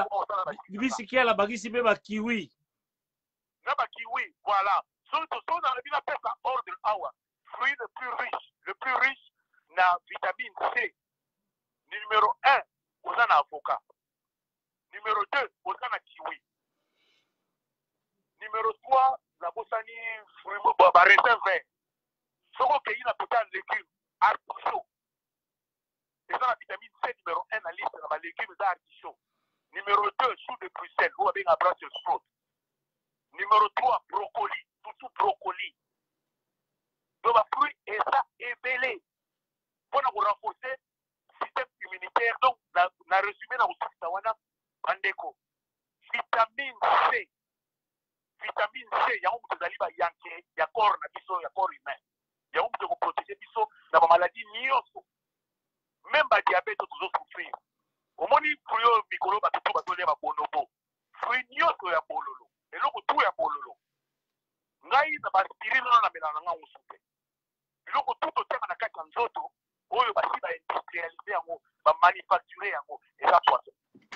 sikia la bagisi be ba kiwi. Na ba kiwi, voilà. Surtout dans le bien pesa ordre hour. Fruit le plus riche na vitamine C. Numéro 1, on a avocat. Numéro 2, on a kiwi. Numéro 3, la bossani raisin vert. Soko qu'il y a total légumes, artichaut. Et ça la vitamine C numéro 1 dans la liste de légumes artichaut. Numéro 2, chou de Bruxelles, ou avec un Brussels sprout. Numéro 3, brocoli, tout brocoli. Donc la fruit et ça est belé. Pour nous renforcer le système immunitaire, donc na résumé dans le Tawana, Bandeko. Vitamine C. Vitamine C, il y a un peu de saliva yanké, il y a corps humain. Il y a un peu de protéger biso dans la maladie nioso. Même le diabète, toujours souffrir. Au moins, il faut que micro bateau les bonobo. Fruit nioso ya bololo. Et l'autre tout ya bololo. Ngai na baspirine na melana nga usupe. L'autre tout au terme na kati nzoto, oyo basi ba industrialiser yango, ba manufacturer yango et ça poisson.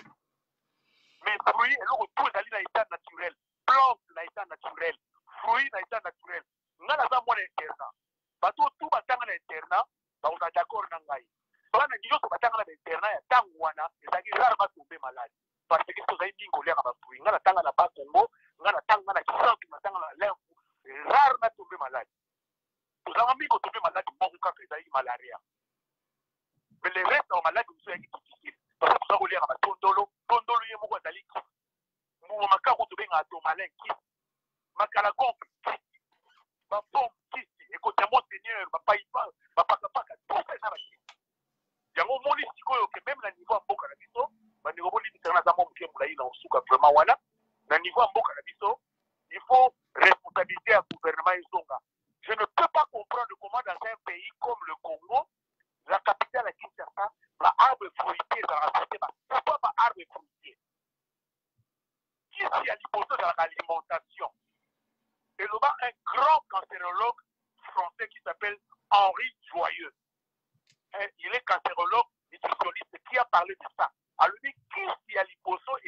Mais fruits, et l'autre tout est dans l'état naturel. Plantes dans l'état naturel. Fruits dans l'état naturel. Nga na za mwana interna. Bato tout batanga na interna, ba on a d'accord na ngai. Bana nyonso batanga na interna ya tangu wana, ezaki rare ba tomber malade. Parce que to zai bingo lia ba fruits. Nga na tanga na ba Congo, nga na tanga na Kisantu, na tanga na Lembu, rare na tomber malade. To zama bingo tomber malade moko kaka ezali malaria. Mais les restes en malade nous sont difficiles. Parce que to zama lia ba tondolo ye moko ezali ki. Mu makako to benga to malin ki. Makala gonf ki. Ba bombe ki. Écoute mon seigneur, ba paipa, ba paka tout ça na ba ki. Yango moni sikoyo que même na niveau mboka na biso, ba niveau boli bitana za mo mke mulai na usuka vraiment wana. Na niveau mboka na biso, il faut responsabilité à gouvernement Zonga. Je ne peux pas comprendre comment dans un pays comme le Congo, la capitale à Kinshasa, la arbre fruitier dans la société, pourquoi pas arbre fruitier? Qui s'y a l'hypothèse dans l'alimentation? Et nous avons un grand cancérologue français qui s'appelle Henri Joyeux. Il est cancérologue, nutritionniste, qui a parlé de ça. Alors, qui s'y a l'hypothèse,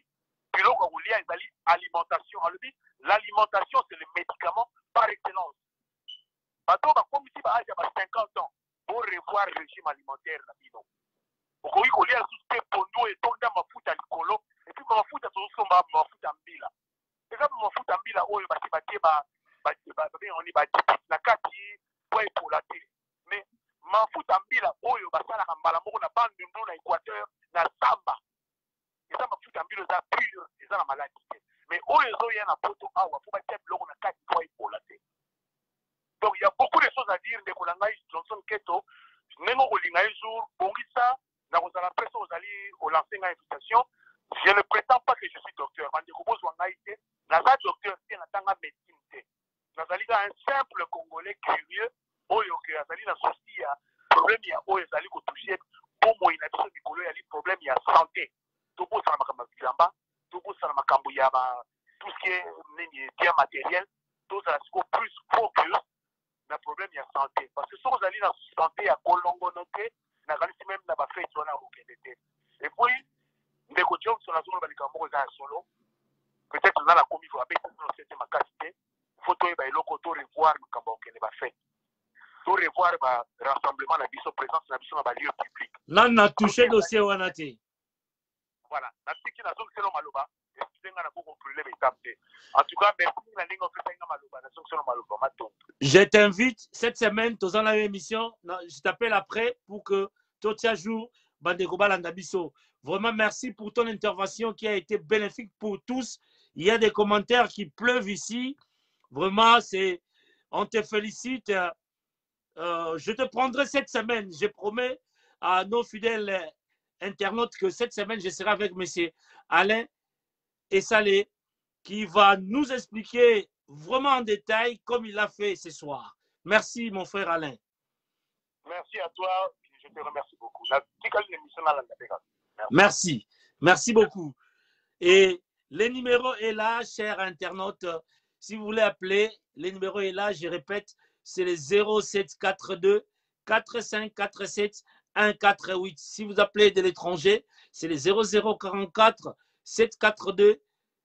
ils allaient alimentation. Alors, l'alimentation, c'est le médicament par excellence. Comme si il y a 50 ans, pour revoir le régime alimentaire. Pour qu'on y ait tout ce que pour nous et tout dans ma foot vitambilo za pure eza na maladi te mais oyo ezoya na poto awa fo batia biloko na kati po ebola te. Donc il y a beaucoup de choses à dire ndeko na ngai Johnson Keto ndenge okolinga un jour bongisa na kozala presse ozali olancer ngai invitation. Je ne prétends pas que je suis docteur bandeko bozwa ngai te naza docteur te natanga médecine te nazali un simple congolais curieux oyo ke azali na souci ya problème ya oyo ezali kotouche bomoi na biso mikolo yali problème ya santé tobosana makambo ya bilamba tobosana makambo ya tout ce qui est nini bien matériel tozala siko plus focus na problème ya santé parce que soki ozali na santé ya kolongono te nakanisi même na bafete wana okende te et puis ndeko Johnson azomona balikambo moko eza ya solo peut-être oza na komi vo abeti makasi te fo toyeba eloko to revoir makambo ya okende bafete to revoir rassemblement na biso présence na biso na balieu public nan na touché dossier wana te voilà natiki nazongiselo maloba esenga na koko problème étape te en tout cas merci na ndenge ofesainga maloba nazongiselo maloba matongo. Je t'invite cette semaine dans la émission je t'appelle après pour que toi tu jour bandeko balanda biso. Vraiment merci pour ton intervention qui a été bénéfique pour tous. Il y a des commentaires qui pleuvent ici. Vraiment c'est on te félicite. Je te prendrai cette semaine. Je promets à nos fidèles internautes que cette semaine, je serai avec M. Alain Essalé qui va nous expliquer vraiment en détail comme il l'a fait ce soir. Merci, mon frère Alain. Merci à toi. Je te remercie beaucoup. Merci. Merci beaucoup. Et le numéro est là, chers internautes. Si vous voulez appeler, le numéro est là. Je répète, c'est le 0742 4547 148. Si vous appelez de l'étranger, c'est le 0044 742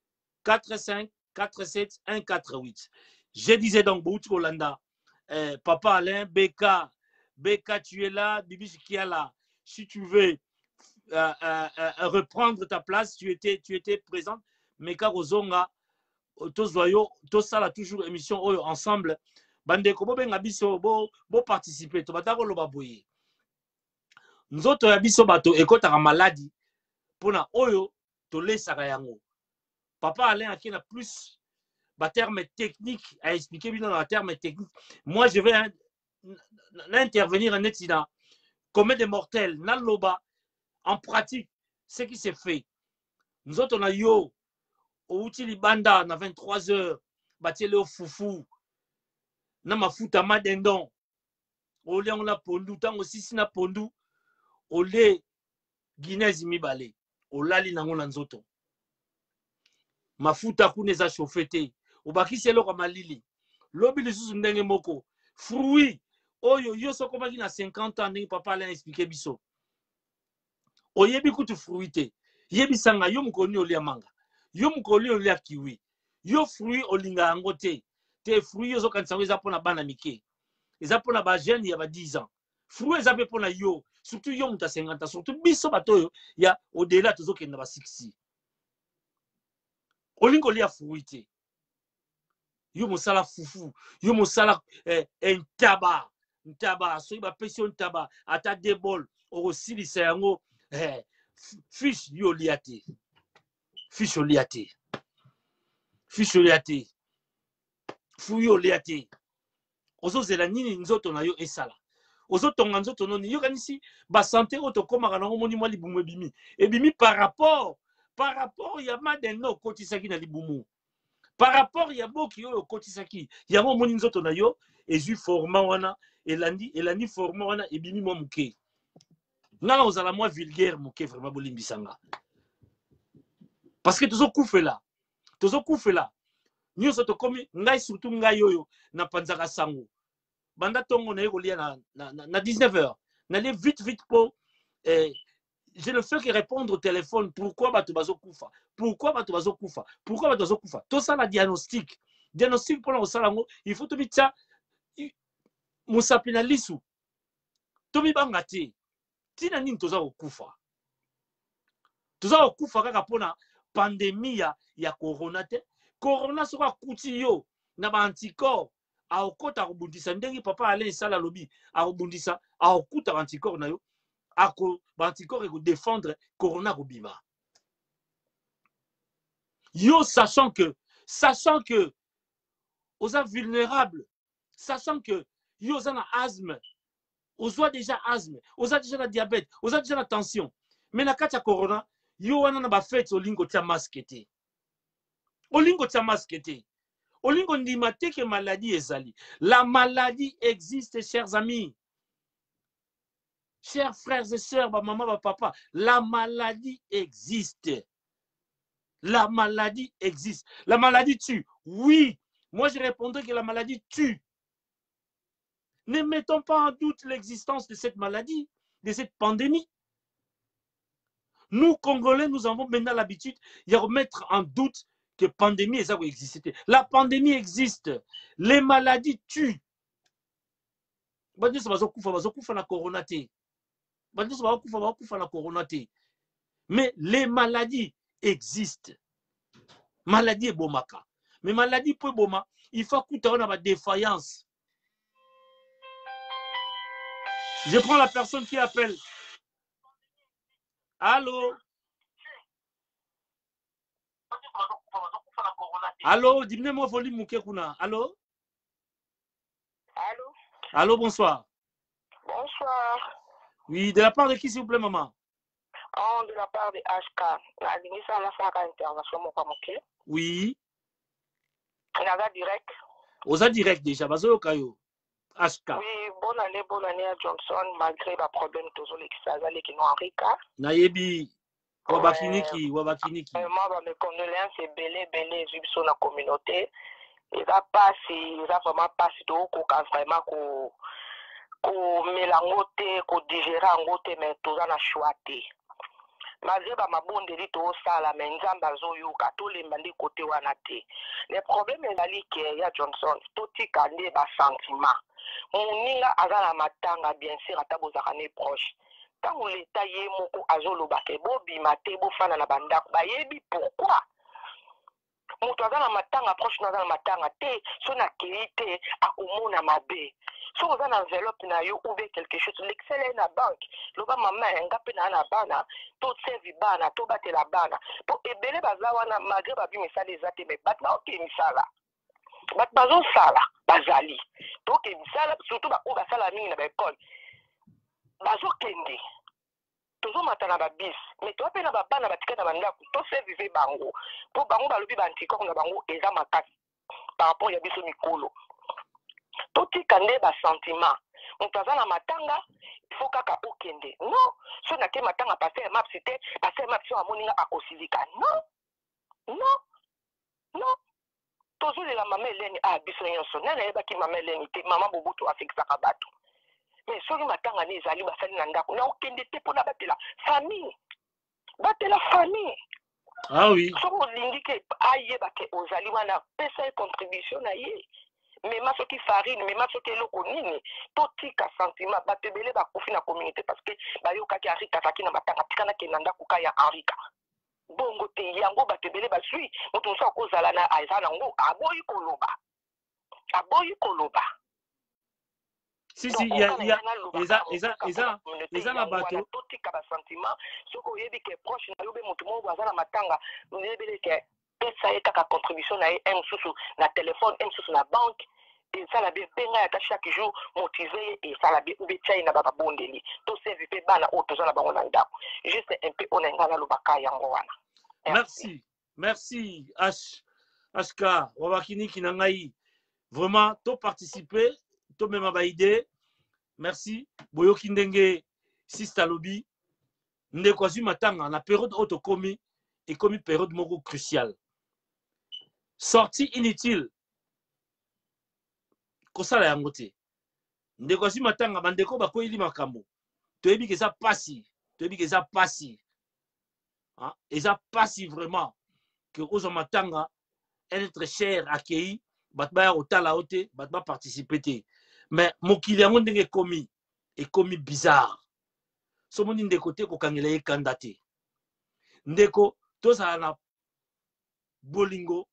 4547 148. Je disais donc, Boutou Olanda, Papa Alain, Beka, tu es là, Bibi qui est là. Si tu veux reprendre ta place, tu étais présente. Meka Rozonga, Tozoyo, Tosala toujours émission ensemble. Bandeko bobenga biso bo participer to batako loba boye nzoto ya biso bato ekotaka maladi pona oyo to lesaka yango. Papa Alain akina plus ba terme technique à expliquer bien dans la terme technique. Moi je vais intervenir en étudiant comme des mortels na loba en pratique ce qui s'est fait. Nous autres on a yo au utili banda na 23h batiele au foufou na mafuta madendon ole on la pondu tango sisi na pondu ole Guinness mibale olali nango na nzoto mafuta kuneza chauffete obakisi loko malili lobi lisusu ndenge moko fruit oyo yo soko baki na 50 ans ndenge papa Alain expliquer biso oyebi kutu fruit te yebi sanga yo mukoni oli manga yo mukoni oli kiwi yo fruit olinga yango te fruit yo zokanisa eza pona bana mike eza pona ba jeune ya ba 10 ans fruit eza pe pona yo surtout yo muta 50 ans surtout biso batoyo ya au-delà tozokenda ba 60 olingo lia fruit te yo mosala fufu yo mosala ntaba so ba pesi ntaba ata debol okosilisa yango fish yo liate fish oliate fish oliate fuyo liate ozozela nini nzoto na yo esala ozotonga nzoto noni yo kanisi ba santé otokomaka nango moni mwa libumu ebimi ebimi par rapport ya madeno kotisaki na libumu par rapport ya boki oyo kotisaki yango moni nzoto na yo ezui format wana elandi format wana ebimi mwa muke ngala ozala mwa vulgaire muke vraiment bolimbisanga parce que tozokufela nyonso tokomi ngai surtout ngai oyo na panzaka sango banda tongo na yekolia na 19h n'allez vite po je ne fais que répondre au téléphone pourquoi bato bazokufa tout ça la diagnostic pour la salango il faut to bitsa musapina lisu to bibanga te tina nini toza kokufa kaka pona pandémie ya corona te corona soko akuti yo na ba anticorps aokota kobundisa ndenge papa Alain sala lobi akobundisa aokuta anticorps na yo ba anticorps eko défendre corona kobima Yo, sachant que vous êtes vulnérables, sachant que yo, vous avez asthme, vous avez déjà asthme, vous avez déjà la diabète, vous avez déjà la tension. Mais na kati ya corona, yo wana na ba fête olingo tia masque te. Olingo tia masque te. Olingo ndima te que maladie ezali. La maladie existe, chers amis. Chers frères et sœurs, ba maman, ba papa, la maladie existe. La maladie existe. La maladie tue. Oui, moi je répondrai que la maladie tue. Ne mettons pas en doute l'existence de cette maladie, de cette pandémie. Nous, Congolais, nous avons maintenant l'habitude de remettre en doute que la pandémie existe. La pandémie existe. Les maladies tuent. Mais les maladies existent. Maladie est bomaka. Mais maladie peut boma, il faut que tu aies une défaillance. Je prends la personne qui appelle. Allô? Allô? Dis-moi volume mouké kuna. Allô? Allô? Allô, bonsoir. Bonsoir. Oui, de la part de qui, s'il vous plaît, maman? Oh, de la part de HK. La limite, ça m'a fait une intervention, mon pamoké. Oui. On a direct. Osa direct déjà, bazo kayo. HK. Oui, bonne année à Johnson, malgré le problème toujours les qui n'ont Henrika. Nayebi. Wabakiniki. Moi, mes condoléances, c'est belé, sur la communauté. Il a vraiment passé tout, vraiment, qu'on mélange, qu'on digère en côté, mais tout ça n'a choisi. Malgré ma bonne délite au sala, mais nzamba zoyoka, tous les mandis côté wanate. Le problème est qu'il y a Johnson, tout est candé bas sentiment. On y a la matanga, bien sûr, à tabozarane proche. Quand on l'état yé moko azolo bakebo, bimate, bofana na banda, bayebi pourquoi? Moto aza na matanga proche na za matanga te, so na kelite a omona mabe. So oza na enveloppe na yo ou quelque chose, l'excellent na banque. Loba mama ngape na bana, to servi bana, to batela bana. Po ebele baza wana malgré babi misala ezate mais bat na oke misala. Bat bazo sala bazali. To ke misala surtout ba o basala mingi na ba école. Bazo kende. Tozo matana ba bis, mais to pe na ba bana batika na bandako, to servi bango. Po bango balobi bantikor na bango eza makasi par rapport ya biso mikolo. Toti kande ba sentiment. Moto aza na matanga, il faut kaka okende. Non, so na ke matanga passer map cité, passer map so amoninga akosilika. Non. Tozo le la mama eleni biso nyonso. Nana yeba ki mama eleni te, mama bobutu afikisaka bato. Mais soki matanga ne ezali basali na ndako, na okende te pona batela famille. Batela famille. Ah oui. So olingi ke ayeba ke ozali wana pesa e contribution na ye. Même ceux qui farine, même ceux qui loko nini, tout tika sentiment, batebele ba kofi na communauté parce que ba yo kaki Henrika saki na matanga tikana kenanda kukaya Henrika. Bongo te yango batebele ba sui, moto so ko zala na aizana ngo aboyi koloba. Si, il y a na bateau. Tout tika ba sentiment, soko yebi ke proche na yo be moto mo bazana matanga, yebi ke pesa ye kaka contribution na ye msusu na téléphone msusu na banque et ça la bien penga ya chaque jour motivé et ça la bien ubetchai na baba bondeli to CVP bana o to na bango na ndako juste un peu on ngala lobaka yango wana. Merci HK wabakiniki na ngai vraiment to participer to mema ba idée. Merci boyoki ndenge sister lobby ndeko azu matanga na période auto komi et comme période moko cruciale. Sortie inutile. Kosala yango te. Ndeko si matanga bandeko bakoyeli makambo. Toyebi ke eza pasi. Hein? Eza pasi vraiment que ozo matanga être cher accueilli batba otala ote batba participer te. Mais mokili yango ndenge ekomi bizarre. Somoni ndeko te ko kangela ye kanda te. Ndeko tozala na bolingo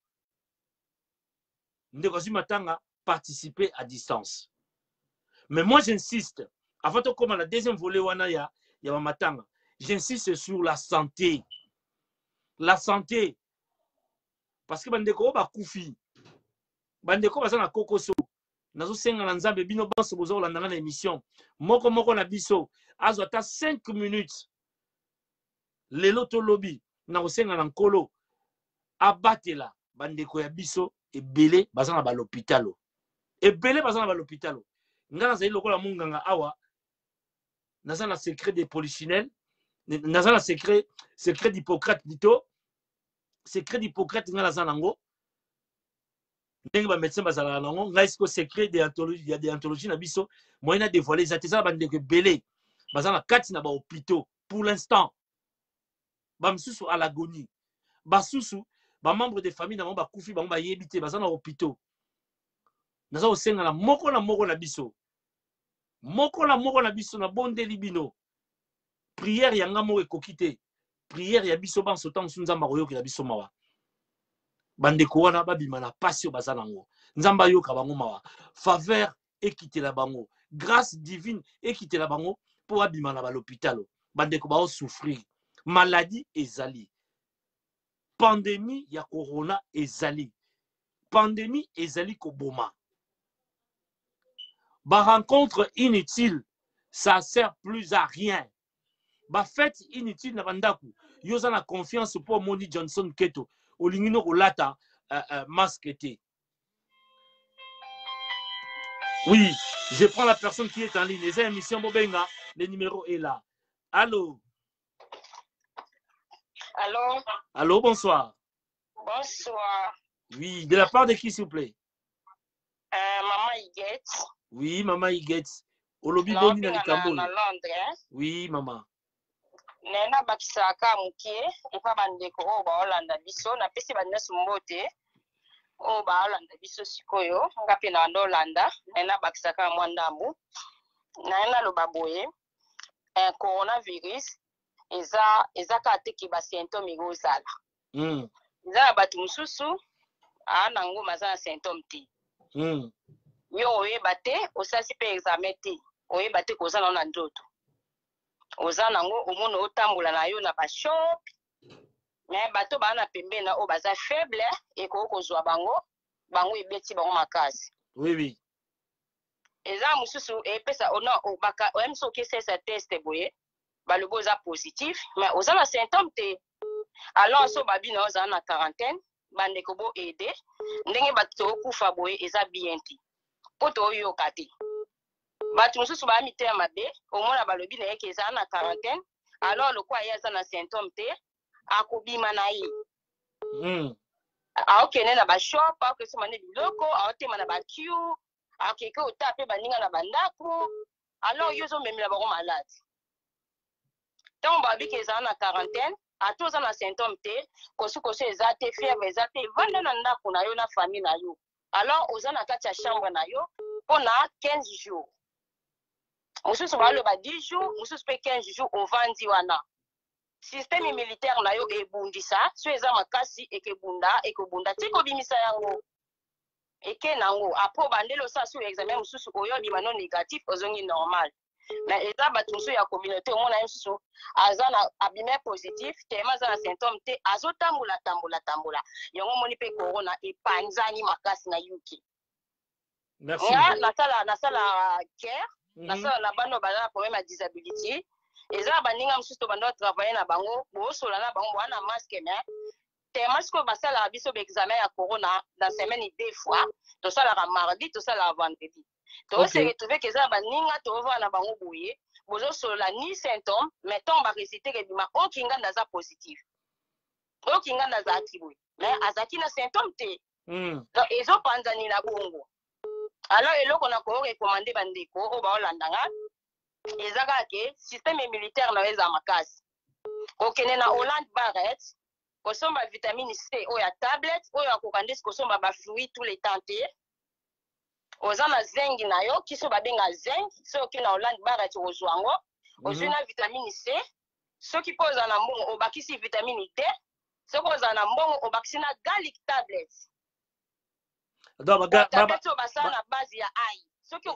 ndeko si matanga participer à distance. Mais moi j'insiste, avant de commencer la deuxième volet wana ya matanga, j'insiste sur la santé. La santé. parce que bandeko ba kufi bandeko baza na kokoso nazo senga na nzambe bino banso bozo la na émission moko na biso azo ata 5 minutes lelo to lobby na kosenga na nkolo abatela bandeko ya biso ebele baza na ba l'hôpital ebele baza na ba l'hôpital ngana zali lokola munganga awa naza na secret des polichinelles naza na secret d'Hippocrate plutôt secret d'Hippocrate ngana za nango ndenge ba médecin bazala nango ngai siko secret déontologie ya déontologie na biso moyen na dévoiler za teza bandeko ebele baza na kati na ba hôpitaux pour l'instant ba msusu à l'agonie ba susu ba membre de famille na bango ba kufi bango ba yebite baza na hôpitaux naza osenga na moko na biso moko na biso na bondeli bino prière yanga mo ekokite prière ya biso banso tango nzamba koyokela biso mawa bandeko wana babima na pasi baza nango nzamba yoka bango mawa faveur ekitela bango grâce divine ekitela bango pour abima na ba l'hôpital bandeko ba souffrir maladie ezali pandémie ya corona ezali pandémie ezali koboma ba rencontre inutile ça sert plus à rien ba fête inutile na bandaku yoza na confiance pour Moni Johnson Keto olingino kolata masque té. Oui, je prends la personne qui est en ligne. Les émissions Bobenga, le numéro est là. Allô? Allô? Allô, bonsoir. Bonsoir. Oui, de la part de qui, s'il vous plaît? Maman Iguet. Oui, maman Iguet. Olobi Non, boni na na Likambo. Londres. Oui, maman. Nena bakisaka mukie epa bandeko o ba Holanda biso na pesi bandesu mbote o ba Holanda biso sikoyo ngapi na ndo Holanda nena bakisaka mwandambu nena lo baboye coronavirus eza ka teki ba symptôme igozala za batu mususu ana ngoma za symptôme ti yo oyeba te osasi pe examen te oyeba te kozana na ndoto oza nango omona otambola na yo na bashop me bato bana pembeni na oyo baza faible ekoki kozwa bango ebeti bango makasi. Oui, oui. Eza mosusu epesa ona obaka oyemi so okesesa test boye balobi oza positif mais oza na symptôme te alors so babi na oza na quarantaine bandeko bo aide ndenge bato okufa boye eza bien te po toyoka te bato mosusu bayami te ya mabe omona balobi na ye ke eza na quarantaine alors lokwa ye aza na symptôme te akobima na ye aokende na bashop aokesoma nde biloko aotema na bakiu akeke ota mpe baninga na bandako alors yo ozomemela bango malade ntango babi ke ezala na quarantaine ata oza na symptôme te kosukosu eza te fièvre eza te evanda na ndako na yo na famille na yo alors oza na kati ya chambre na yo mpona 15 jours mosusu baloba 10 jours mosusu mpe 15 jours ovandi wana système militaire na yo ebundisa so eza makasi ekobunda ti kobimisa yango eke nango apres bandeli osala so examen mosusu oyo bima no négatif ozongi normal mais eza bato mosusu ya communauté omona ye mosusu aza na abime positif tema aza na symptôme te azotambola yango omoni mpe corona epanzani makasi na yuki nga nasala care nasala na bano baza na problème ya disabilité eza baninga mosusu to bando travailler na bango bosola na bango wana masque mais tema sikoyo basalaka biso baexamen ya corona dans semaine 2 fois tosalaka mardi tosalaka vendredi tose retrouve ke eza baninga tovaa na bango boye bozosolola ni symptôme mais ntango baresite ebima okinganda aza positif okinganda azalaki boye mais azalaki na symptôme te donc ezopanzani na bongo alors eloko na korekomande bandeko oyo baolandanga eza kaka ke système militaire na yo eza makasi okende na Hollande Barrett kosomba vitamine C oyo ya tablette oyo akoka ndesi kosomba bafruit tout le temps te oza na zinc na yo kiso babenga zinc so okende na Hollande Barrett ozwa yango ozwi na vitamine C soki mpo oza na mbongo obakisi vitamine D soki oza na mbongo obakisi na garlic tablet tablette oyo basala na base ya ai soki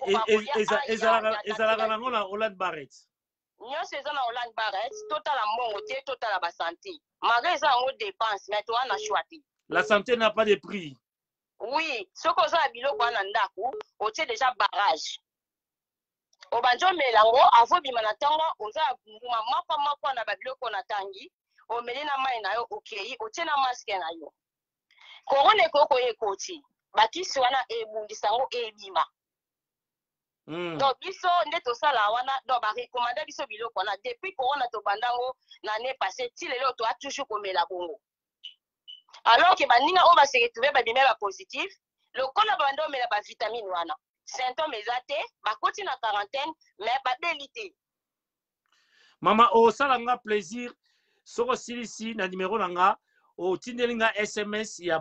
ezalaka nango na Hollande Barrett nyonso eza na Hollande Barrett totala mbongo te totala basante malgré eza yango dépense mais toza na choix te La santé n'a pas de prix. Oui, ce qu'on a biloko na ndaku, otie déjà barrage. Obanjo melango, avo bimana tango, oza mbuma mako na babiloko na tangi, omelina mai na yo okei, otie na masque na yo. Korone koko ekoti, bakisi wana ebundisango ebima. Donc biso nde tosala wana donc ba recommander biso biloko na depuis corona to bandango na ne passé ti lelo to a toujours komela bongo. Alors que baninga o ba se retrouver ba bimela positif, le kola bando mela ba vitamine wana. Symptômes ezate, ba koti na quarantaine mais ba délité. Mama o salanga plaisir soko silisi na numéro nanga o tindelinga SMS ya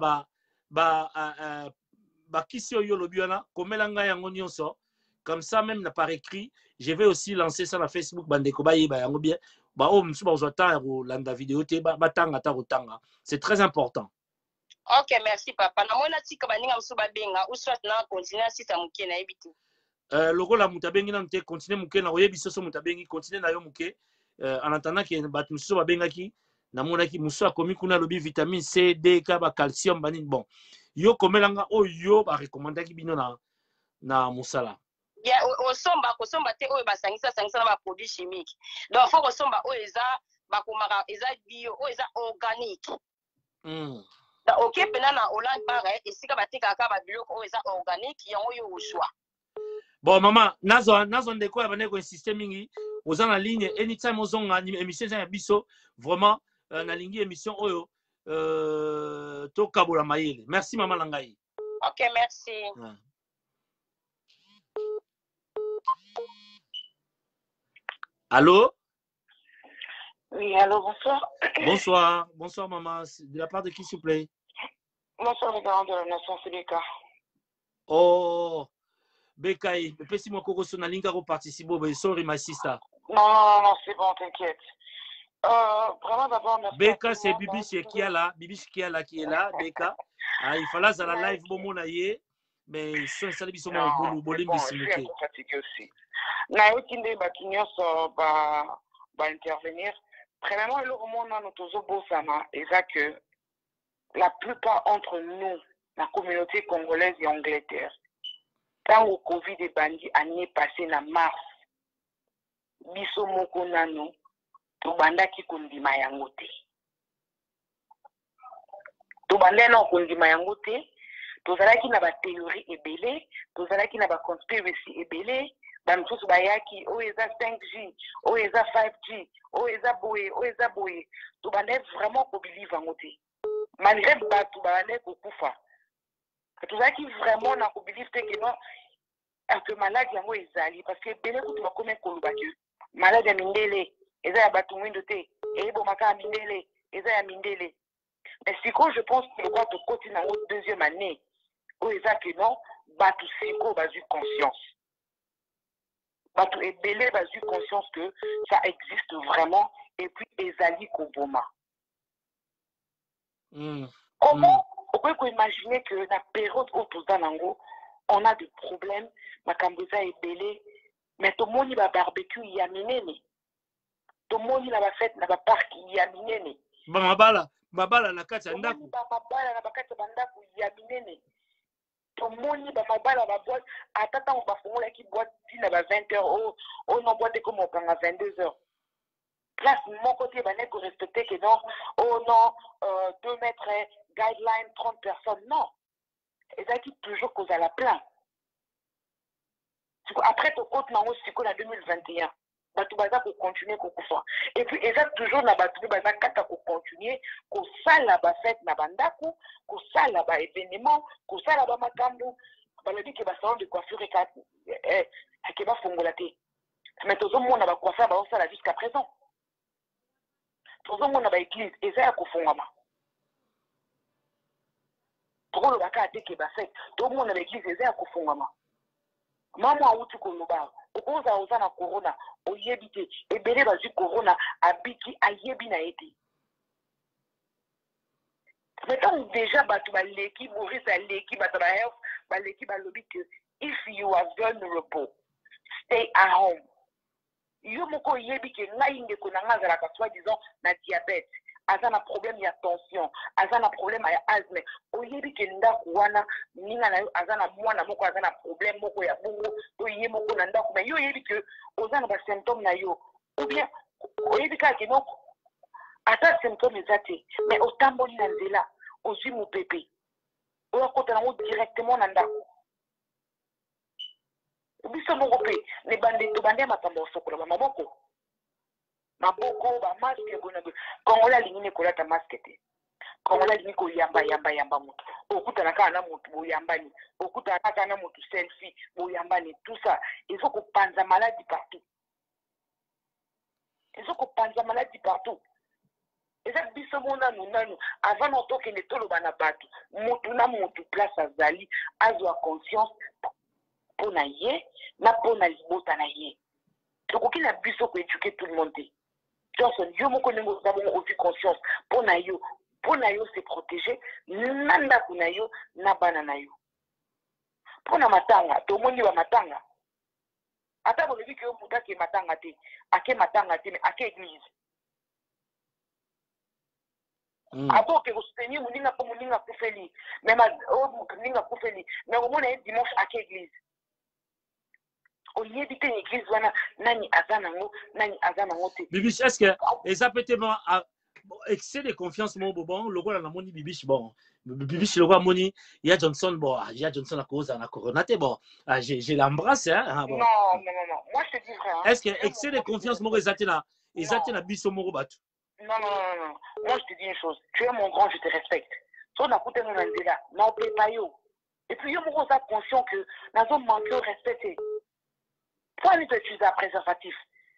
ba kisi yo lobi wana komelanga yango nyonso. Comme ça, même par écrit, je vais aussi lancer ça sur Facebook. C'est très important. Ok, merci papa. Le rôle à Moutabengi, continue Mouké, continue na yo Mouké. En attendant que Batmusso va bengaki, na monaki Mousso a commis kuna lobby vitamine C, D, K, calcium, banin. Bon, yo komelanga o yo ba recommanda ki bino na Moussala. Yeah, osomba te oyo basangisa na ba produits chimiques. Donc faut osomba o eza bakomaka eza bio o eza organique. Da OK pena na Hollande bare esika batika ka ba biloko o eza organique yango yo choix. Bon maman, nazo ndeko ya baneko insister mingi oza na ligne anytime ozonga émission ya biso vraiment na lingi émission oyo to kabola mayele. Merci maman Langai. OK, merci. Allô? Oui, allô, bonsoir. Bonsoir maman. De la part de qui s'il vous plaît? Bonsoir les parents de la nation, c'est Beka. Oh, Beka, si mon coco son alinga ko participe, sorry my sister. Non, c'est bon, t'inquiète. Vraiment d'abord merci. Beka c'est Bibi qui est là, qui est là, Beka. Il fallait à la live bon naie, mais ça ça biso mo bolu je suis un peu fatigué aussi. Na otinde ba kinyoso ba intervenir. Premièrement, le roman na notozo bosama et ça que la plupart entre nous, la communauté congolaise et Angleterre, quand le Covid est bandit, année passée na mars, biso moko nano, to banda ki kondima yango te. To banda na kondima yango te, to zalaki na ba théorie ebele, to zalaki na ba conspiracy ebele, ba msusu bayaki o eza 5G, o eza 5G, o eza boye, to banda vraiment ko believe yango te. Malgré batu banda ko kufa. To zalaki vraiment na ko believe te que non que malade yango ezali parce que bele ko to bakome ko lubaki. Malade ya mindele eza ya batu mwindo te, ebo maka mindele eza ya mindele. Mais siko je pense que quand on continue en deuxième année, où est que non, batu siko basu conscience. Batu ebele basu conscience que ça existe vraiment et puis ezali koboma. Comment on peut imaginer que la période où tous dans on a des problèmes, ma camboza ebele, mais tout le monde va barbecue y a minene. Tout le monde va fête na ba parc y a minene. Mabala na kati ya ndako. Mabala na bakati ya ndako ya minene. Tomoni ba mabala ba boîte atata on ba fongola ki boîte dina ba 20h au non boîte comme on prend à 22h. Place mon côté ba neko respecter que non oh non 2 mètres guideline 30 personnes non. Et ça qui toujours cause à la plein. Après ton compte na aussi en 2021. Batu baza ko continuer ko kufa et puis eza toujours na batu baza kata ko continuer ko sala ba fête na bandako ko sala ba événement ko sala ba makambo balobi ke ba salon de coiffure ke ba fongola te mais tozo mona ba coiffeur ba sala jusqu'à présent tozo mona ba église eza ya ko fongama pour le baka te ke ba fête to mona ba église eza ya ko fongama maman a uti ko loba okoza oza na corona oyebite ebele bazi corona abiki ayebi na ete maintenant déjà batu baleki Maurice aleki batu ba health baleki balobi que if you are vulnerable stay at home yo moko yebi ke ngai ndeko na ngazala ka soi disant na diabète aza na problème ya tension, aza na problème ya asthme, oyebi ke ndako wana ninga na yo aza na mwana moko aza na problème moko ya bongo, to ye moko na ndako mais yo oyebi ke oza na ba symptômes na yo, ou bien oyebi kaka ke non ata symptôme eza te mais otamboli na nzela ozwi mopepe oyakota nango directement na ndako biso moko mpe tobande makambo osokola bamaboko maboko bamaske bonabe kongola alingi ne kolata maske te kongola alingi koyamba moto okutana kaka na moto boyambani okutana kaka na moto selfie boyambani tout ça ezokopanza maladie partout eza biso monanu nanu avant na otokende toloba na bato motu na motu place azali azwa conscience mpo na ye na mpo na libota na ye tokoki na biso koéduke tout le monde te johnson yo moko ndenge oza bongo ozwi conscience mpo na yo se protéger na ndako na yo na bana na yo mpo na matanga tomoni bamatanga ata bolobi ke yo moto ake matanga te me ake église aboke kosoutenir moninga mpo moninga akufeli moninga akufeli me omona ye dimanche ake église oyebi te église wana nani aza nango te Bibiche, est-ce que eza peut-être excès de confiance mo bon lokola na moni Bibiche bon Bibiche lokola moni ya Johnson bon ya Johnson a cause na corona te bon je l'embrasse hein bon. Non moi je te dis vrai hein, est-ce que excès de confiance mo ezati na biso moko bato non moi je te dis une chose tu es mon grand je te respecte so na kute no nzela na opepa yo et puis yo moko za conscient que nazo manquer au respect pourquoi tu utilises un préservatif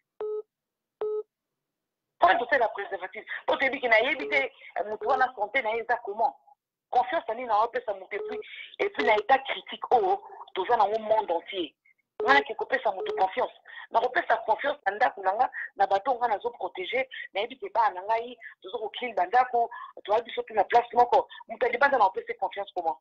pourquoi tu fais la préservatif pour te dire que na yebite mutu wana santé na eza comment confiance ani na opesa mutu et puis na état critique toza na monde entier wana ke kopesa mutu confiance na kopesa confiance na ndako nanga na bato nga nazo protéger na yebite ba na ngai tozo ko clean bandako to abi soki na place moko mutu alibanda na opesa confiance comment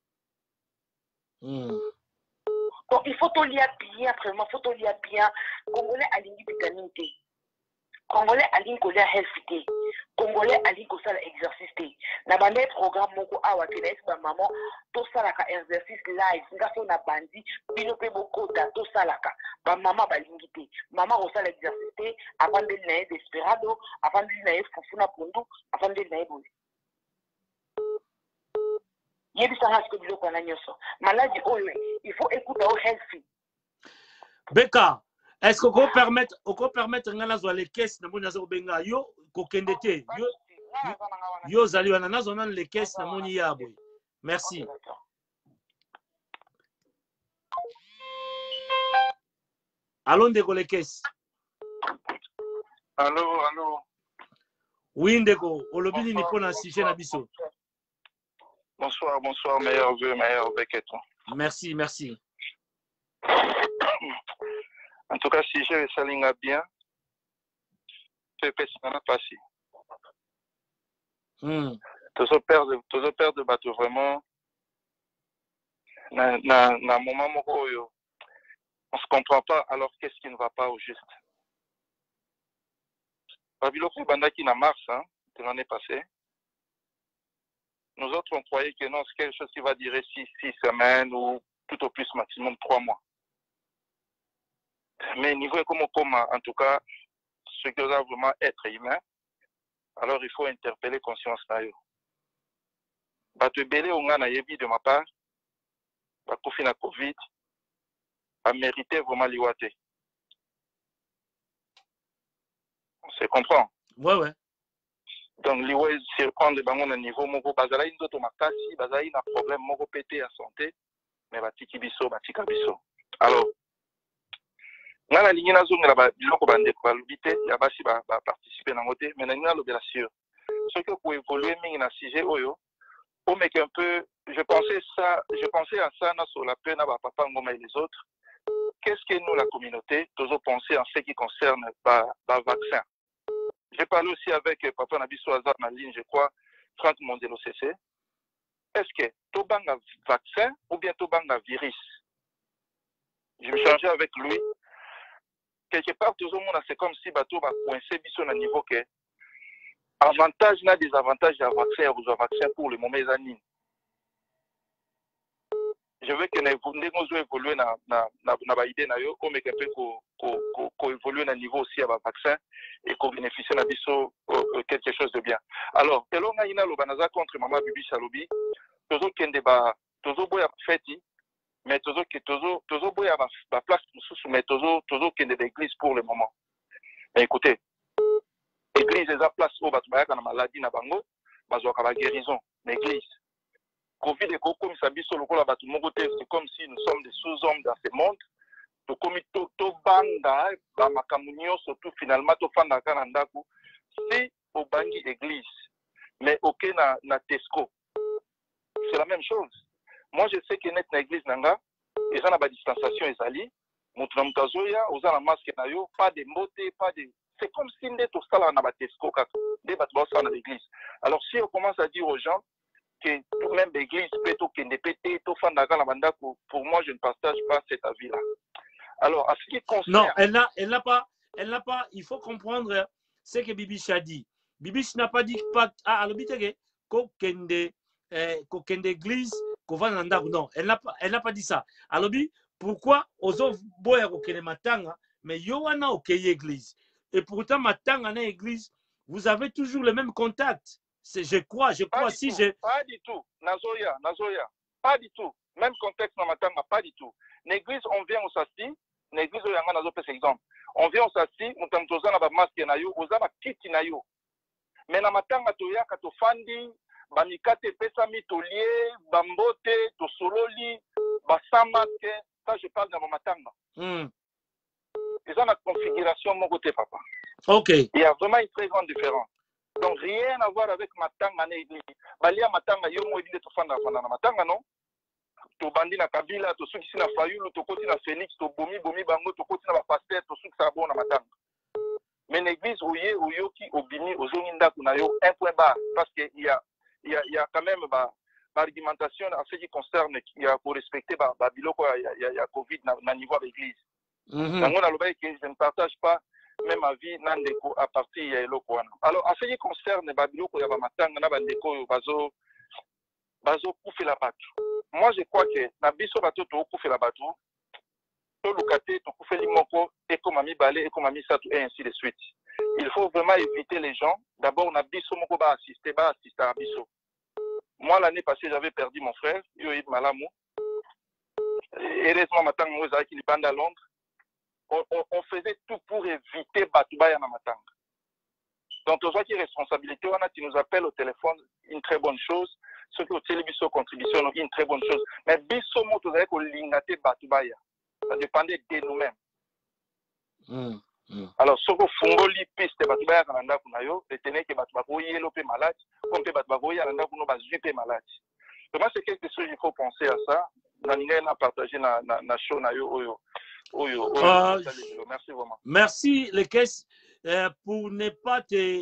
donc il faut lire bien vraiment faut lire bien congolais alingi vitamine T congolais alingi kolia health te congolais alingi kosala exercice te na bande programme moko awa te na esi bamama tosalaka exercice live nga so na bandi bino mpe bokota tosalaka bamama balingi te mama kosala exercice te avandeli na ye desperado avandeli na ye fufu na pondu avandeli na ye boye yebisanga siko biloko wana nyonso maladi oyo il faut écouter au healthy Beka est-ce qu'on permettre ngana zo les caisses na moni zo benga yo kokende te yo zali wana nazo nan les caisses na moni yabo merci allons ndeko les caisses allô oui ndeko olobini ni pona sujet na biso bonsoir meilleur vœu que toi merci en tout cas si je salinga bien c'est que ça n'a pas si toujours perdre bateau vraiment na moment moko yo on se comprend pas alors qu'est-ce qui ne va pas au juste Babiloko bandaki na mars de l'année passée. Nous autres on croyait que non, c'est quelque chose qui va durer 6 semaines ou tout au plus maximum 3 mois. Mais niveau comme en tout cas, ce qui doit vraiment être humain, alors il faut interpeller conscience na yo. Bato belé onga na yebi de ma part, ba kofi na Covid, a mérité vraiment liwate. On se comprend. Ouais. Donc liwe surprendre bango na niveau moko bazala indoto makasi, bazala na problème moko pété à santé, mais batiki biso, batika biso. Alors ngana lingi na zongela ba biloko bande ko lubité ya basi ba participer na ngote mais na lobela sûr ce que pour évoluer mingi na sujet oyo pour mettre un peu je pensais à ça sur la peine à papa ngoma et les autres qu'est-ce que nous la communauté toujours penser en ce qui concerne ba vaccin. J'ai parlé aussi avec papa Nabiso Azar en ligne je crois Franck Mondelo CC. Est-ce que tobanga vaccin ou bien tobanga virus? Je me changeais avec lui. Quelque part, tout le monde, c'est comme si bateau va coincer biso na niveau que avantage na désavantage ya vaccin aux vaccins pour le moment ezanini. Je veux que ndenge ozo évoluer na ba idée na yo comme que peut ko évoluer na niveau aussi à vaccin et ko bénéficier na biso quelque chose de bien. Alors elonga ina lo banaza contre mama Bibi Shalobi tozo kende ba tozo boya feti mais tozo boya ba place mususu mais tozo kende d'église pour le moment. Mais écoutez, église eza place au batu bayaka na maladie na bango bazwaka ba guérison na église. Covid est comme ça, c'est comme si nous sommes des sous-hommes dans ce monde. Comme to banga, ba makamunyo surtout finalement to fanda kanandaku, c'est au bangi église, mais aucun na Tesco. C'est la même chose. Moi je sais que net na église nanga, et ça na ba distanciation ezali, mutazoya, oza na masque na yo, pas de moté, pas de. C'est comme si net au sala na ba Tesco kaka, des batba na l'église. Alors si on commence à dire aux gens que même l'église peut péter, pour moi, je ne partage pas cet avis-là. Alors, à ce qui concerne... Non, elle n'a pas, il faut comprendre ce que Bibi a dit. Bibi n'a pas dit pas à l'hôpital qu'aucun église, non, elle n'a pas dit ça. Alors, pourquoi aux autres boire au Kenematanga, mais Yowana au église. Et pourtant, Matanga na église, vous avez toujours le même contact. Je crois, si j'ai... Pas du tout, Nazoya, pas du tout. Même contexte dans Matanga, pas du tout. L'église, on vient au Sassi, l'église, on a un exemple. On vient au Sassi, on t'a mis un masque na yo, on a un kit na yo. Mais dans Matanga, tu as un fandi, banikate pesami tolier, bambote, to sololi, basamasque, ça je parle dans Matanga. Ils ont la configuration mon côté, papa. Ok. Il y a vraiment une très grande différence. Donc rien à voir avec Matanga na église. Balia Matanga yo mo église to fanda na Matanga non. To bandi na Kabila, to suki na Fayulu, to koti na Félix, to bomi bango, to koti na ba pasteur, to suki sa bon na Matanga. Mais l'église oyo ki obini ozonginda kuna yo un point bas parce que il y a quand même argumentation en ce qui concerne il y a pour respecter biloko il y a Covid na niveau de l'église. Donc on a le bail que je ne partage pas même avis nandeko à partir ya eloko wana. Alors en ce qui concerne babiloko ya Matanga na bandeko bazo kufela batu. Moi je crois que na biso bato to kufela batu to lukate to kufeli moko et comme ami balé et comme ami satu et ainsi de suite. Il faut vraiment éviter les gens. D'abord na biso moko ba assister à biso. Moi l'année passée j'avais perdu mon frère, Yoïd Malamu. Heureusement Matanga moi qui libande à Londres. On faisait tout pour éviter Batubaya na Matanga. Donc, aux autres responsabilités, tu nous appelles au téléphone, une très bonne chose. Ceux qui ont télévision contribution, une très bonne chose. Mais biso mo tu avais que l'ingate Batubaya. Ça dépendait de nous-mêmes. Alors, ce que fungoli piste Batubaya kananda kunayo, retenez que Batubagoye est malade, comme que Batubagoye kananda kuno bazupe malade. Donc, moi, c'est quelque chose il faut penser à ça. Nanina a partagé na show na yo oyo. Merci vraiment. Merci les caisses pour ne pas te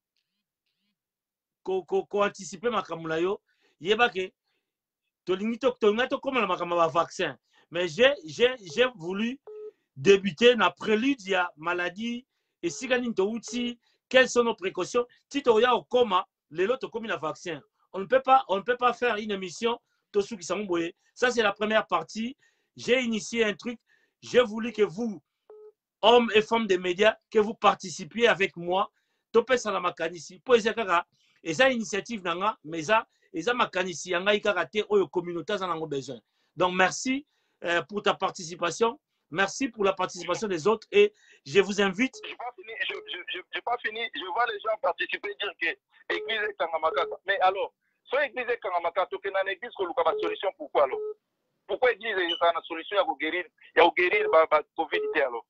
anticiper ma kamulayo. Yebake tolinito comme la makama vaccin. Mais j'ai voulu débuter la prélude à maladie et si ganinto outil quelles sont nos précautions. Tito ya au coma les lots comme la vaccin. On ne peut pas faire une émission tous qui sont boyés. Ça c'est la première partie. J'ai initié un truc. J'ai voulu que vous, hommes et femmes des médias, que vous participiez avec moi. Topé ça la makanisi. Pour et ça initiative nanga, mais ça makanisi yanga ikarate oyo communauté en a besoin. Donc merci pour ta participation. Merci pour la participation des autres et je vous invite. Je n'ai pas fini. Je vois les gens participer dire que l'église est Kangamaka. Mais alors, si l'église est Kangamaka, tu as une église qui a une solution. Pourquoi alors? Pourquoi l'église est une solution à guérir la Covid alors?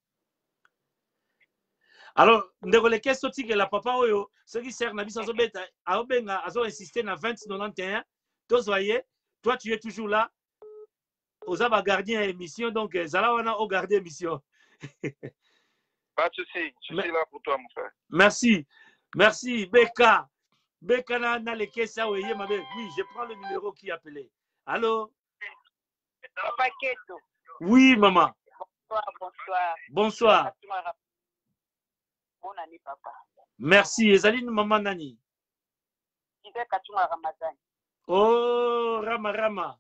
Alors, ndeko question que la papa oyo, ce qui sert na biso beta, aobenga azo insister na 2091. Tous voyez, toi tu es toujours là. Osaba gardien émission donc zala wana au garder émission. Pas de souci, je suis là pour toi mon frère. Merci. Merci Beka. Beka na les questions oye ma belle. Oui, je prends le numéro qui appelait. Allô? Papa Keto. Oui, maman. Bonsoir. Bonsoir. Bonne année, papa. Merci. Ezaline maman nani? Oh, Rama.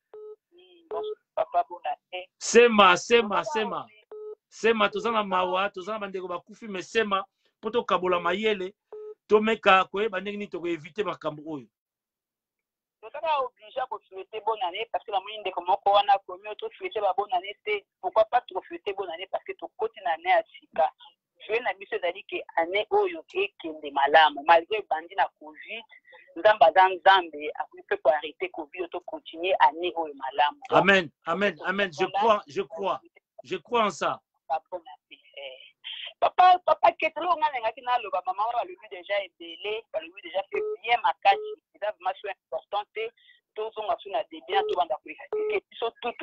Sema. Sema, tozana mawa, tozana bandeko bakufi, mais sema, poto kabola mayele, to meka koye bandeko ni toko éviter makambo oyo. Totaka obligé à souhaiter bonne année parce que la moyenne de comment on a commis autre souhaiter la bonne année, c'est pourquoi pas trop souhaiter bonne année parce que ton côté l'année à Sika. Je vais n'amuser d'aller que année oyo et qui est malamu malgré bandi na Covid, nzamba nzambe a pu pour arrêter Covid auto continuer année oyo malamu. Amen. Je crois en ça. Papa, qu'est-ce que l'on a dit là, maman, le lui déjà ébélé, le lui déjà fait bien ma cache, c'est vraiment important, tous ont assuré la début, tout le monde a pris. Ils sont tout,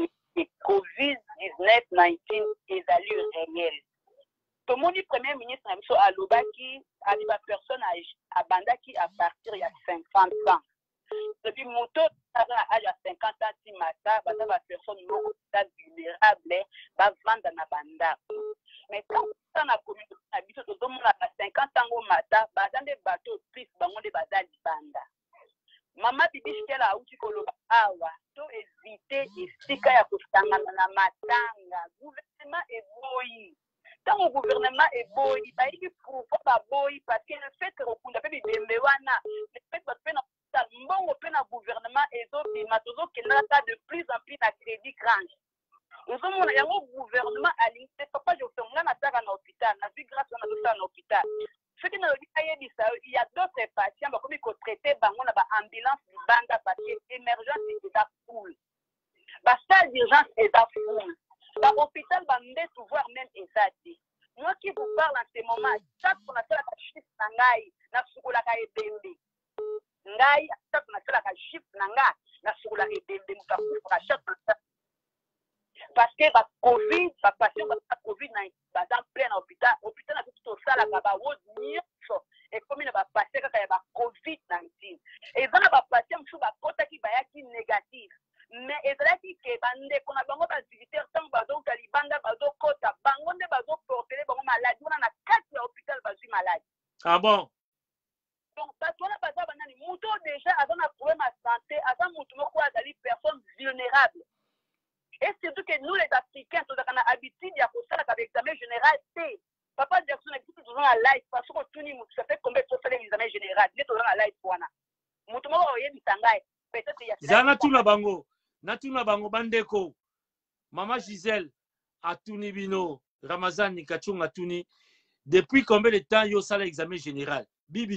COVID-19 est allure réelle. Tout le monde, premier ministre, à Lobaki, à la personne à Bandaki à partir il y a 50 ans. Depuis mon tour, à 50 ans, si matin, la personne vulnérable va vendre dans la banda. Mais quand on a commis tout le monde à 50 ans au matin, dans des bateaux, plus dans des bazars de banda. Maman bibi shikela uchi koloba awa to éviter esika ya kostangana na matanga. Gouvernement est boyi. Tant le gouvernement est boyi, il faut pas boyi parce que le fait que on a fait des wana, le fait que le gouvernement est de plus en plus à crédit crunch. Nous sommes un gouvernement aligné. Papa, je suis un hôpital. La vie grâce à un hôpital. Ce qui nous dit, il y a d'autres patients comme il faut traiter ambulance du banda parce que l'émergence est à foule. La salle d'urgence est à foule. L'hôpital va me voir même exacté. Moi qui vous parle en ce moment, chaque fois que la chiffre nangai, na sukola ka ebembe. Ngai, chaque fois que la chiffre nangai, na sukola ebembe mukafuka chaque fois. Parce que la Covid, la patient la Covid-19, dans plein hôpital a tout ça là bas et comme il va passer quand il y a Covid-19 et dans la patient sous la côté qui va être négatif mais et là qui que bande qu'on a bango ba visiteurs tant bazo talibanda bazo kota bango ne bazo porter bango maladie on a 4 hôpital bazo malade. Ah bon? Donc parce qu'on a pas ça banani muto déjà avant un problème de santé avant muto moko azali personne vulnérable. Et surtout que nous, les Africains, nous avons l'habitude de faire avec l'examen général. Papa Jackson a dit que nous avons un live parce que ça fait combien de fois l'examen général. Nous avons un live pour nous. Nous avons Zana tuna bango. Natuna bango bandeko. Maman Gisèle Atuni Bino, Ramazan Nikachung Atuni. Depuis combien de temps yo sala l'examen général? Bibi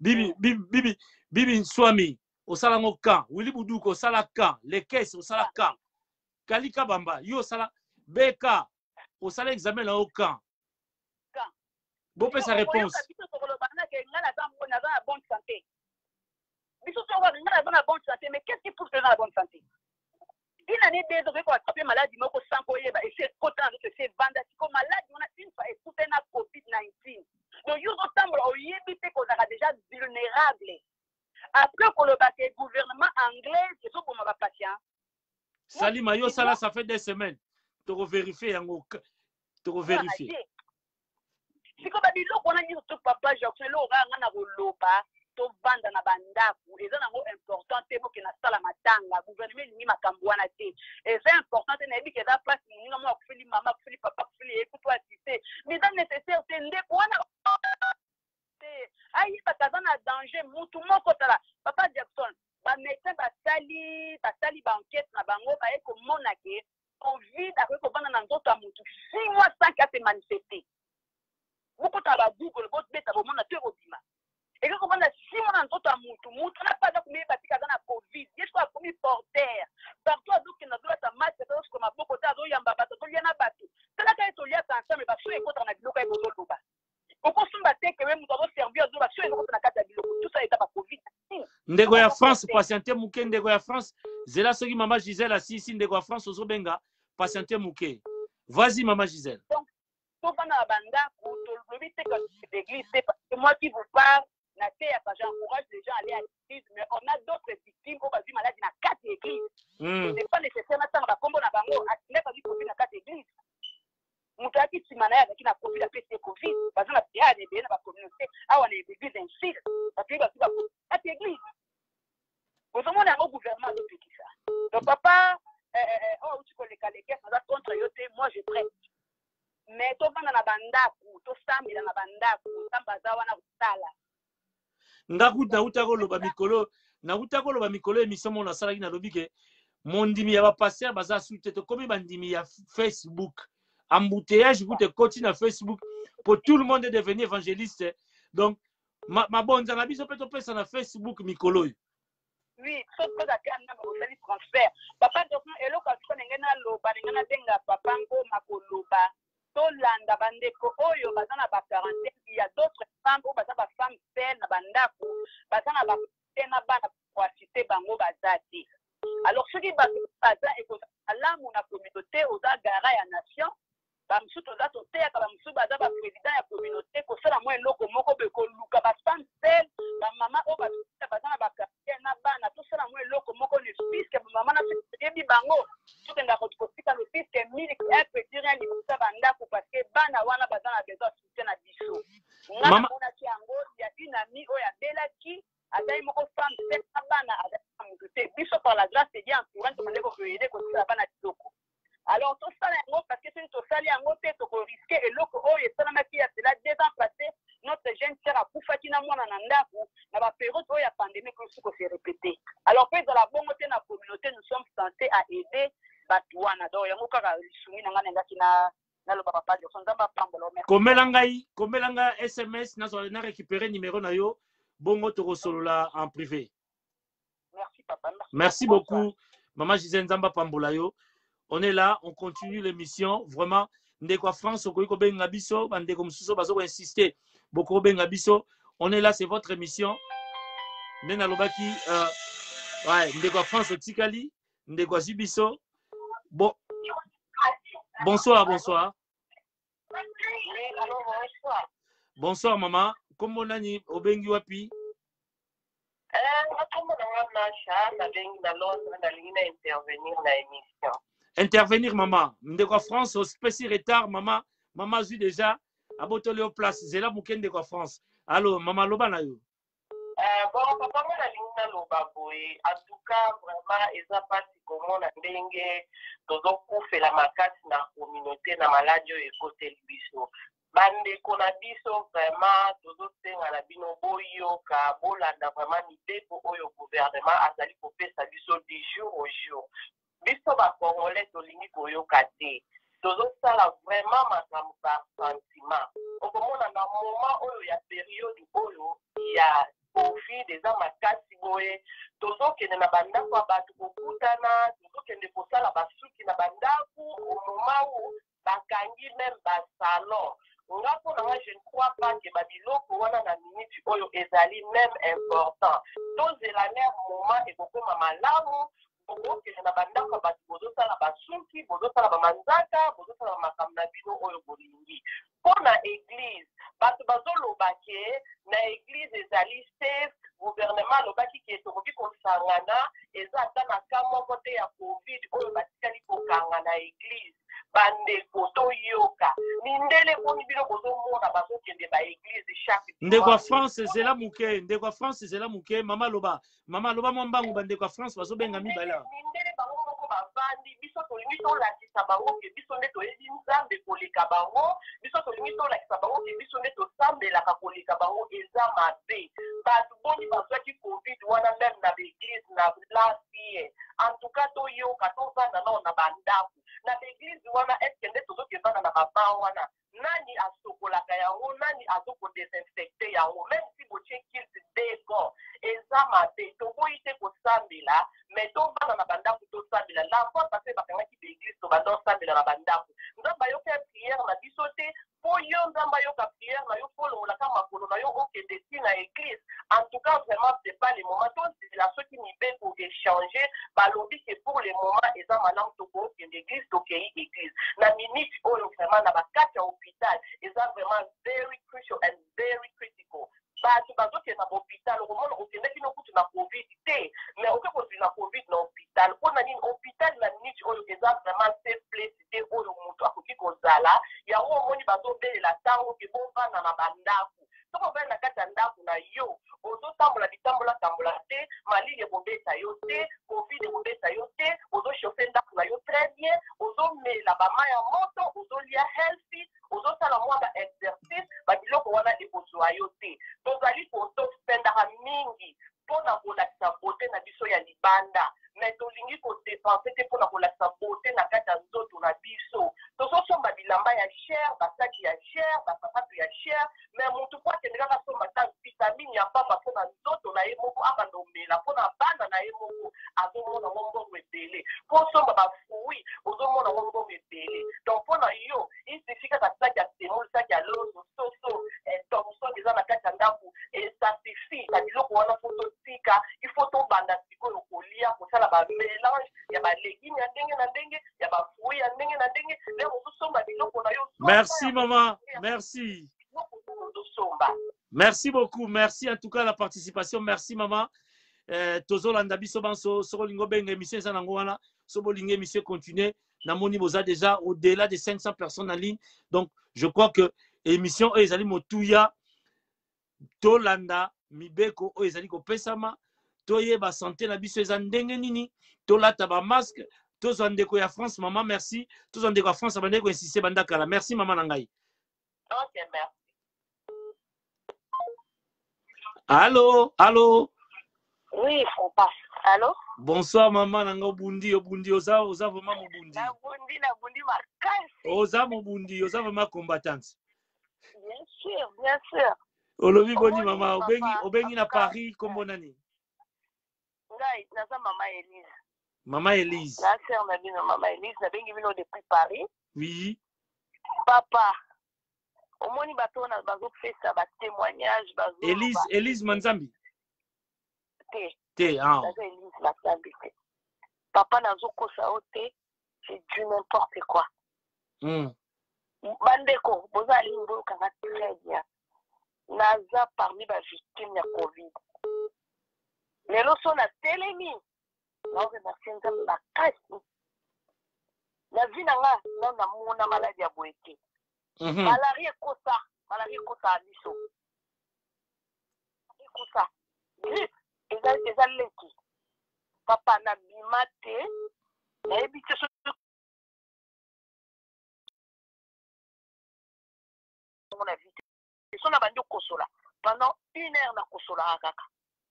Swami, au salango camp. Willy Boudouko, au sala camp. Les caisses, au sala camp. Kalika Bamba, yo sala Beka, au salaire examen là au camp. Bon, peut sa réponse. Mais qu'est-ce qui pousse dans la bonne santé? Une année deux ans, on a attrapé maladie, mais on s'en coller, et c'est content de se vendre. Comme malade, on a une fois écouté la COVID-19. Donc, il y a qu'on a déjà vulnérable. Après, pour le gouvernement anglais, c'est ça pour ma patient. Salima, yo sala, ça fait des semaines. Tu revérifies, tu revérifies. Si comme dit on a dit tout papa, j'ai obtenu l'oranga roloba, to banda na bandaku, et ça c'est important, c'est pour que na sala matanga, gouvernement ni makambwana te. Et c'est important, c'est n'ebi que da place ni nga mo kufili mama, kufili papa, kufili écoute-toi citer. Mais c'est nécessaire, c'est ndé wana. Aïe, ça dans un danger, mutu moko tala. Papa Jackson, ba médecin ba sali banquette na bango ba eko monake Covid après ko bana na nzoto mutu 6 mois sans qu'à se manifester. Beaucoup tala Google bot beta bo mona te obima. Et ko bana 6 mois na nzoto mutu na pas da kumeba tika na Covid. Yeso a komi porter. Partout donc na doit ta match to ko maboko ta zo yamba bato to liana bato. Tala ka to lia ensemble ba so e ko na biloko e ko loba. Oko sumba te que même doit servir zo ba so e ko na kata biloko. Tout ça est pas Covid. Ndego ya France patiente muke ndego ya France zela soki maman Gisèle asisi ndego ya France ozobenga patiente muke. Vas-y maman Gisèle. Donc pour bana banda pour le but que l'église c'est parce que moi qui vous parle na terre j'encourage les gens à aller à l'église mais on a d'autres victimes au basi malade na 4 églises. C'est pas nécessaire na tanga kombo na bango atine pas du Covid na 4 églises. Mutaki timana ya kina Covid après c'est Covid parce que na ya des na ba communauté a on est ozomona yango gouvernement azopekisa donc papa oh tu connais les guerres ça contre yote moi je prête mais tovanda na bandaku tosambela na bandaku sambaza wana kutala nauta koloba mikolo émission mona salaki na lobike mondimi ya ba passer baza soute to komi bandimi ya Facebook embouteillage vous te continue na Facebook pour tout le monde devenir évangéliste donc ma bonza na biso peto pesa na Facebook mikolo. Oui, sauf que la canne n'a transfert. Papa donc eloko akonenge na loba ngana benga papa ngo makoloba. Tolanda bandeko oyo bazana ba quarantaine, il y a d'autres femmes ou bazana ba femmes saines na bandako, bazana ba tena bana pour citer bango bazati. Alors ce qui baza et que la mon communauté aux agara ya nation, ba msuto za totea ka ba msuto baza ba président ya communauté ko sala moi eloko moko be ko luka ba femme saine, ba mama o bazana ba quarantaine na bana to sala moi eloko moko ne puisque mama na yebi bango tout en d'accord ko pika le puisque mili elle peut dire un livre ça bandako parce que bana wana bazana besoin soutien na biso. Ngana mona ki yango ya une amie o ya belaki adai moko femme saine na bana adai mukute biso par la grâce de Dieu en courant to mandeko ko aider ko sala bana kitoko. Alors tout ça parce que c'est tout ça li yango te to ko risquer eloko o yesala maki ya cela 2 ans passé notre jeune sœur a kufaki na mwana na ndaku na ba période o ya pandémie ko se répéter. Alors que dans la bonne na communauté nous sommes censés à aider batuana donc yango kaka lisumi na ngana ngaki na lo papa de son zamba pambolo komelanga SMS na récupérer numéro na yo bongo to solola en privé. Merci papa. Merci beaucoup maman Gisèle Nzamba pambola yo. On est là, on continue l'émission. Vraiment, Ndeko France, Okoiko Benga Biso, Bandeko Msuso, Bazo insister. Boko Benga Biso. On est là, c'est votre émission. Nena Lobaki, ouais, Ndeko France, Tikali, Ndeko Zibiso. Bon. Bonsoir. Bonsoir. Bonsoir, maman. Comment nani Obengi Wapi? Intervenir maman ndeko France au spécial retard maman zui déjà abotole au place zela mukende kwa France allo maman loba na yo bon papa mona linga loba boye en tout cas vraiment eza pasi komona ndenge tozo kufela makasi na communauté na maladie ekoteli biso bandeko na biso vraiment tozo senga na bino boyoka bolanda vraiment mibeko oyo gouvernement azali kopesa biso du jour au jour. Biso ba Congolais tolingi koyoka te tozosala vraiment makambo par sentiment okomona na moment oyo ya période oyo ya covid eza makasi boye tozokende na bandako ya bato kokutana tozokende kosala basuki na bandako au moment où bakangi même basalon nga mpona nga je ne crois pas ke babiloko wana na minute oyo ezali même important tozela ner moment ekokoma malamu okokende na bandako bato bozosala basuki bozosala bamanzaka bozosala makambo na bino oyo bolingi mpona église bato bazoloba ke na église ezali safe gouvernement alobaki ke tokoki kosangana eza ata na ka moko te ya covid oyo batikali kokanga na église bandeko toyoka mindele poni bino bozomona bazokende ba église chaque ndeko France zela muke mama loba mwa mbangu bandeko France bazobenga mibala mindele bango moko bavandi biso tolingi tolakisa bango ke biso nde toyebi nzambe koleka bango biso tolingi tolakisa bango ke biso nde tosambelaka koleka bango eza mabe bato boni bazwaki covid wana meme na baeglise na lasie en tout cas toyoka tovanda nao na bandako na baeglise wana eske nde tozokevanda na baba wana nani asokolaka yango nani azokodesinfecte yango même si botie kilte dego eza mabe tokoyi te kosambela mais tovanda na bandako tosambela la fois passé bakangaki baeglise tobanda osambela na bandako nzambe ayoka priere na biso te po yo nzambe ayoka priere na yo folongolaka makolo na yo okende ti na église en tout cas vraiment c'est pas le moment tozela soki mibeko échanger balobi ke pour le moment eza malamu tokokende église tokei église na minute oyo vraiment na bakati ya hôpital eza vraiment very crucial and very critical bato bazokende na hôpital okomona okendeki no kutu na covid te mais oke kozwi na covid na hôpital mpona nini hôpital na minute oyo eza vraiment safe place te oyo moto akoki kozala yango omoni bazobelela ntango ke bovanda na bandako soko ovanda na kati ya ndako na yo ozotambola bitambola te malili ekobeta yo te, Covid ekobeta yo te, ozochauffe ndako na yo très bien, ozomela bama ya moto, ozolia healthy, ozosala mwa ba exercice, babiloko wana ekozwa yo te. Tozali kotosependaka mingi mpona kolakisa bote na biso ya libanda, me tolingi kodepense te mpona kolakisa bote na kati ya nzoto na biso. Tozosomba bilamba ya cher, basaki ya cher, basapato ya cher, me motu po akende kaka somba ta vitamine ya pamba mpona nzoto na ye moko abanda omela, mpona bana na ye moko azomona ngo mbongo ebele, mpo somba bafruit ozomona ngo mbongo ebele. Donc mpona yo isifika kaka saki ya semoli, saki ya loso, soso, thomson eza na kati ya ndako, ça suffit. Na biloko wana fo totika, il faut tobanda sikoyo kolia kosala bamélange ya balégume ya ndenge na ndenge, ya bafruit ya ndenge na ndenge, le ozosomba biloko na yo. Merci maman, merci. Merci beaucoup, merci en tout cas la participation, merci maman. Tozolanda biso banso sokolingo benga émission eza nango wana, sobolinga émission continue. Namoni boza déjà au-delà de 500 personnes en ligne. Donc je crois que émission ezali motuya tolanda mibeko o ezali kopesama, toyeba santé na biso eza ndenge nini, tolata ba masque, tozwa ndeko ya France maman merci, tozwa ndeko ya France abandeko insister bandakala. Merci maman na ngai. OK, merci. Allô, allô. Oui, faut pas. Allô? Bonsoir maman nanga obundi oza vraiment mobundi. Na bundi makasi. Oza mobundi, oza vraiment combattante. Bien sûr, bien sûr. Olobi boni mama, obengi na Paris kombo nani? Ngai naza mama Elise. Mama Elise. La sœur na bino mama Elise, na bengi bino depuis Paris. Oui. Papa. Omoni bato na bazo pesa ba témoignage bazo. Elise Manzambi. Te, ah. Elise Manzambi. Papa nazo kosa ote, c'est du n'importe quoi. Bandeko, boza limbo kanga très bien. Naza parmi ba victimes ya Covid. Lelo so na telemi. Na remercie nzambe makasi. Na vie na nga na mona maladie ya boete. Malaria kosa biso. Kosa. Eza leki. Papa na bimate. Na ebite so na vie. So na bandi kosola. Pendant 1 heure na kosola kaka.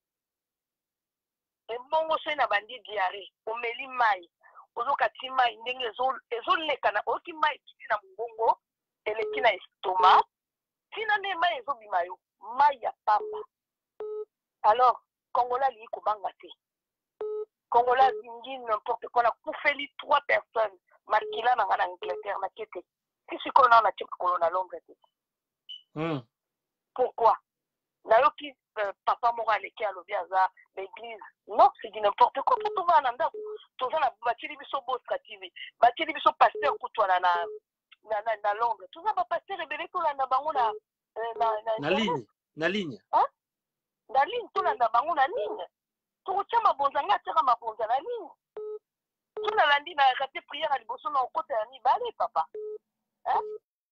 Mbongo so na bandi diarrhée. Omeli mai. Ozokati mai ndenge ezoleka na oki mai kiti na mbongo. Eleki na estomac. Tina ne mai ezobima yo. Mai ya pamba. Alors, Congolais li kobanga te. Congolais zingi n'importe quoi. Na koufeli 3 personnes. Makila na ngana Angleterre na kete. Kisi kona na tchèque kolona Londres te. Pourquoi? Nayoki papa moko aleki alobi aza l'église. Non, c'est du n'importe quoi. Pour tout va en andako. Toza na batili biso Boska TV. Batili biso pasteur kutwana na Londres. Toza ba pasteur ebele tolanda bango na ligne. Na ligne. Hein? Na ligne tolanda bango na ligne. Tokotia mabonza nga ateka mabonza na ligne. Tuna landi na kate prière liboso na okota ya mibale papa. Hein?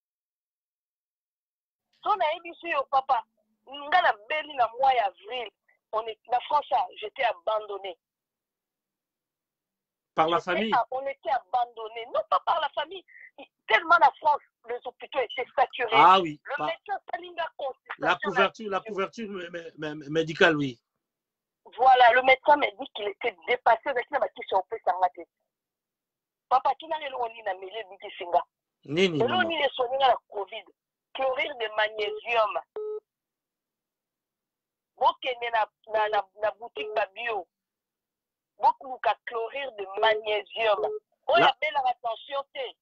So na ebiso yo papa. Nga na beli na mois d'avril. La France, j'étais abandonné. Par la famille? On était abandonné. Non, pas par la famille. Tellement la France, les hôpitaux étaient saturés. Ah oui. Le médecin Salinga la couverture médicale, oui. Voilà, le médecin m'a dit qu'il était dépassé avec la question de papa, qui n'a rien à mêler du Singa. Nini. Et là, on est soigné à la Covid. Chlorure de magnésium. Bokene na boutique babio. Beaucoup de chlorure de magnésium. On appelle la attention té.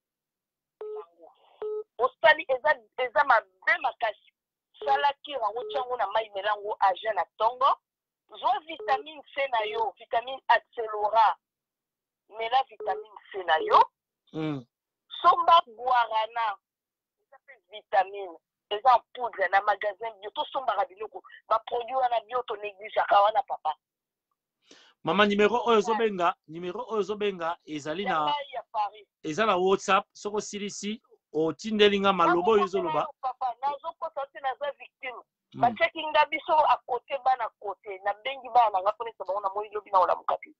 Ostali eza mabe makasi. Salaki rango tiango na mai melango agent na tongo. Zo vitamine C na yo, vitamine Accelora. Mela vitamine C na yo. Somba guarana. Ça fait vitamine. Les en poudre na magasin bio to sombara biloko ba produit wana bio to néglige akawana papa. Mama numéro ozobenga ezali na WhatsApp soko silisi o tindelinga malobo yozoloba. Papa nazo ko sorti na za victime. batiaki nga biso à côté bana côté na bengi bana na nga mpona bango na moi lobi na olamuka te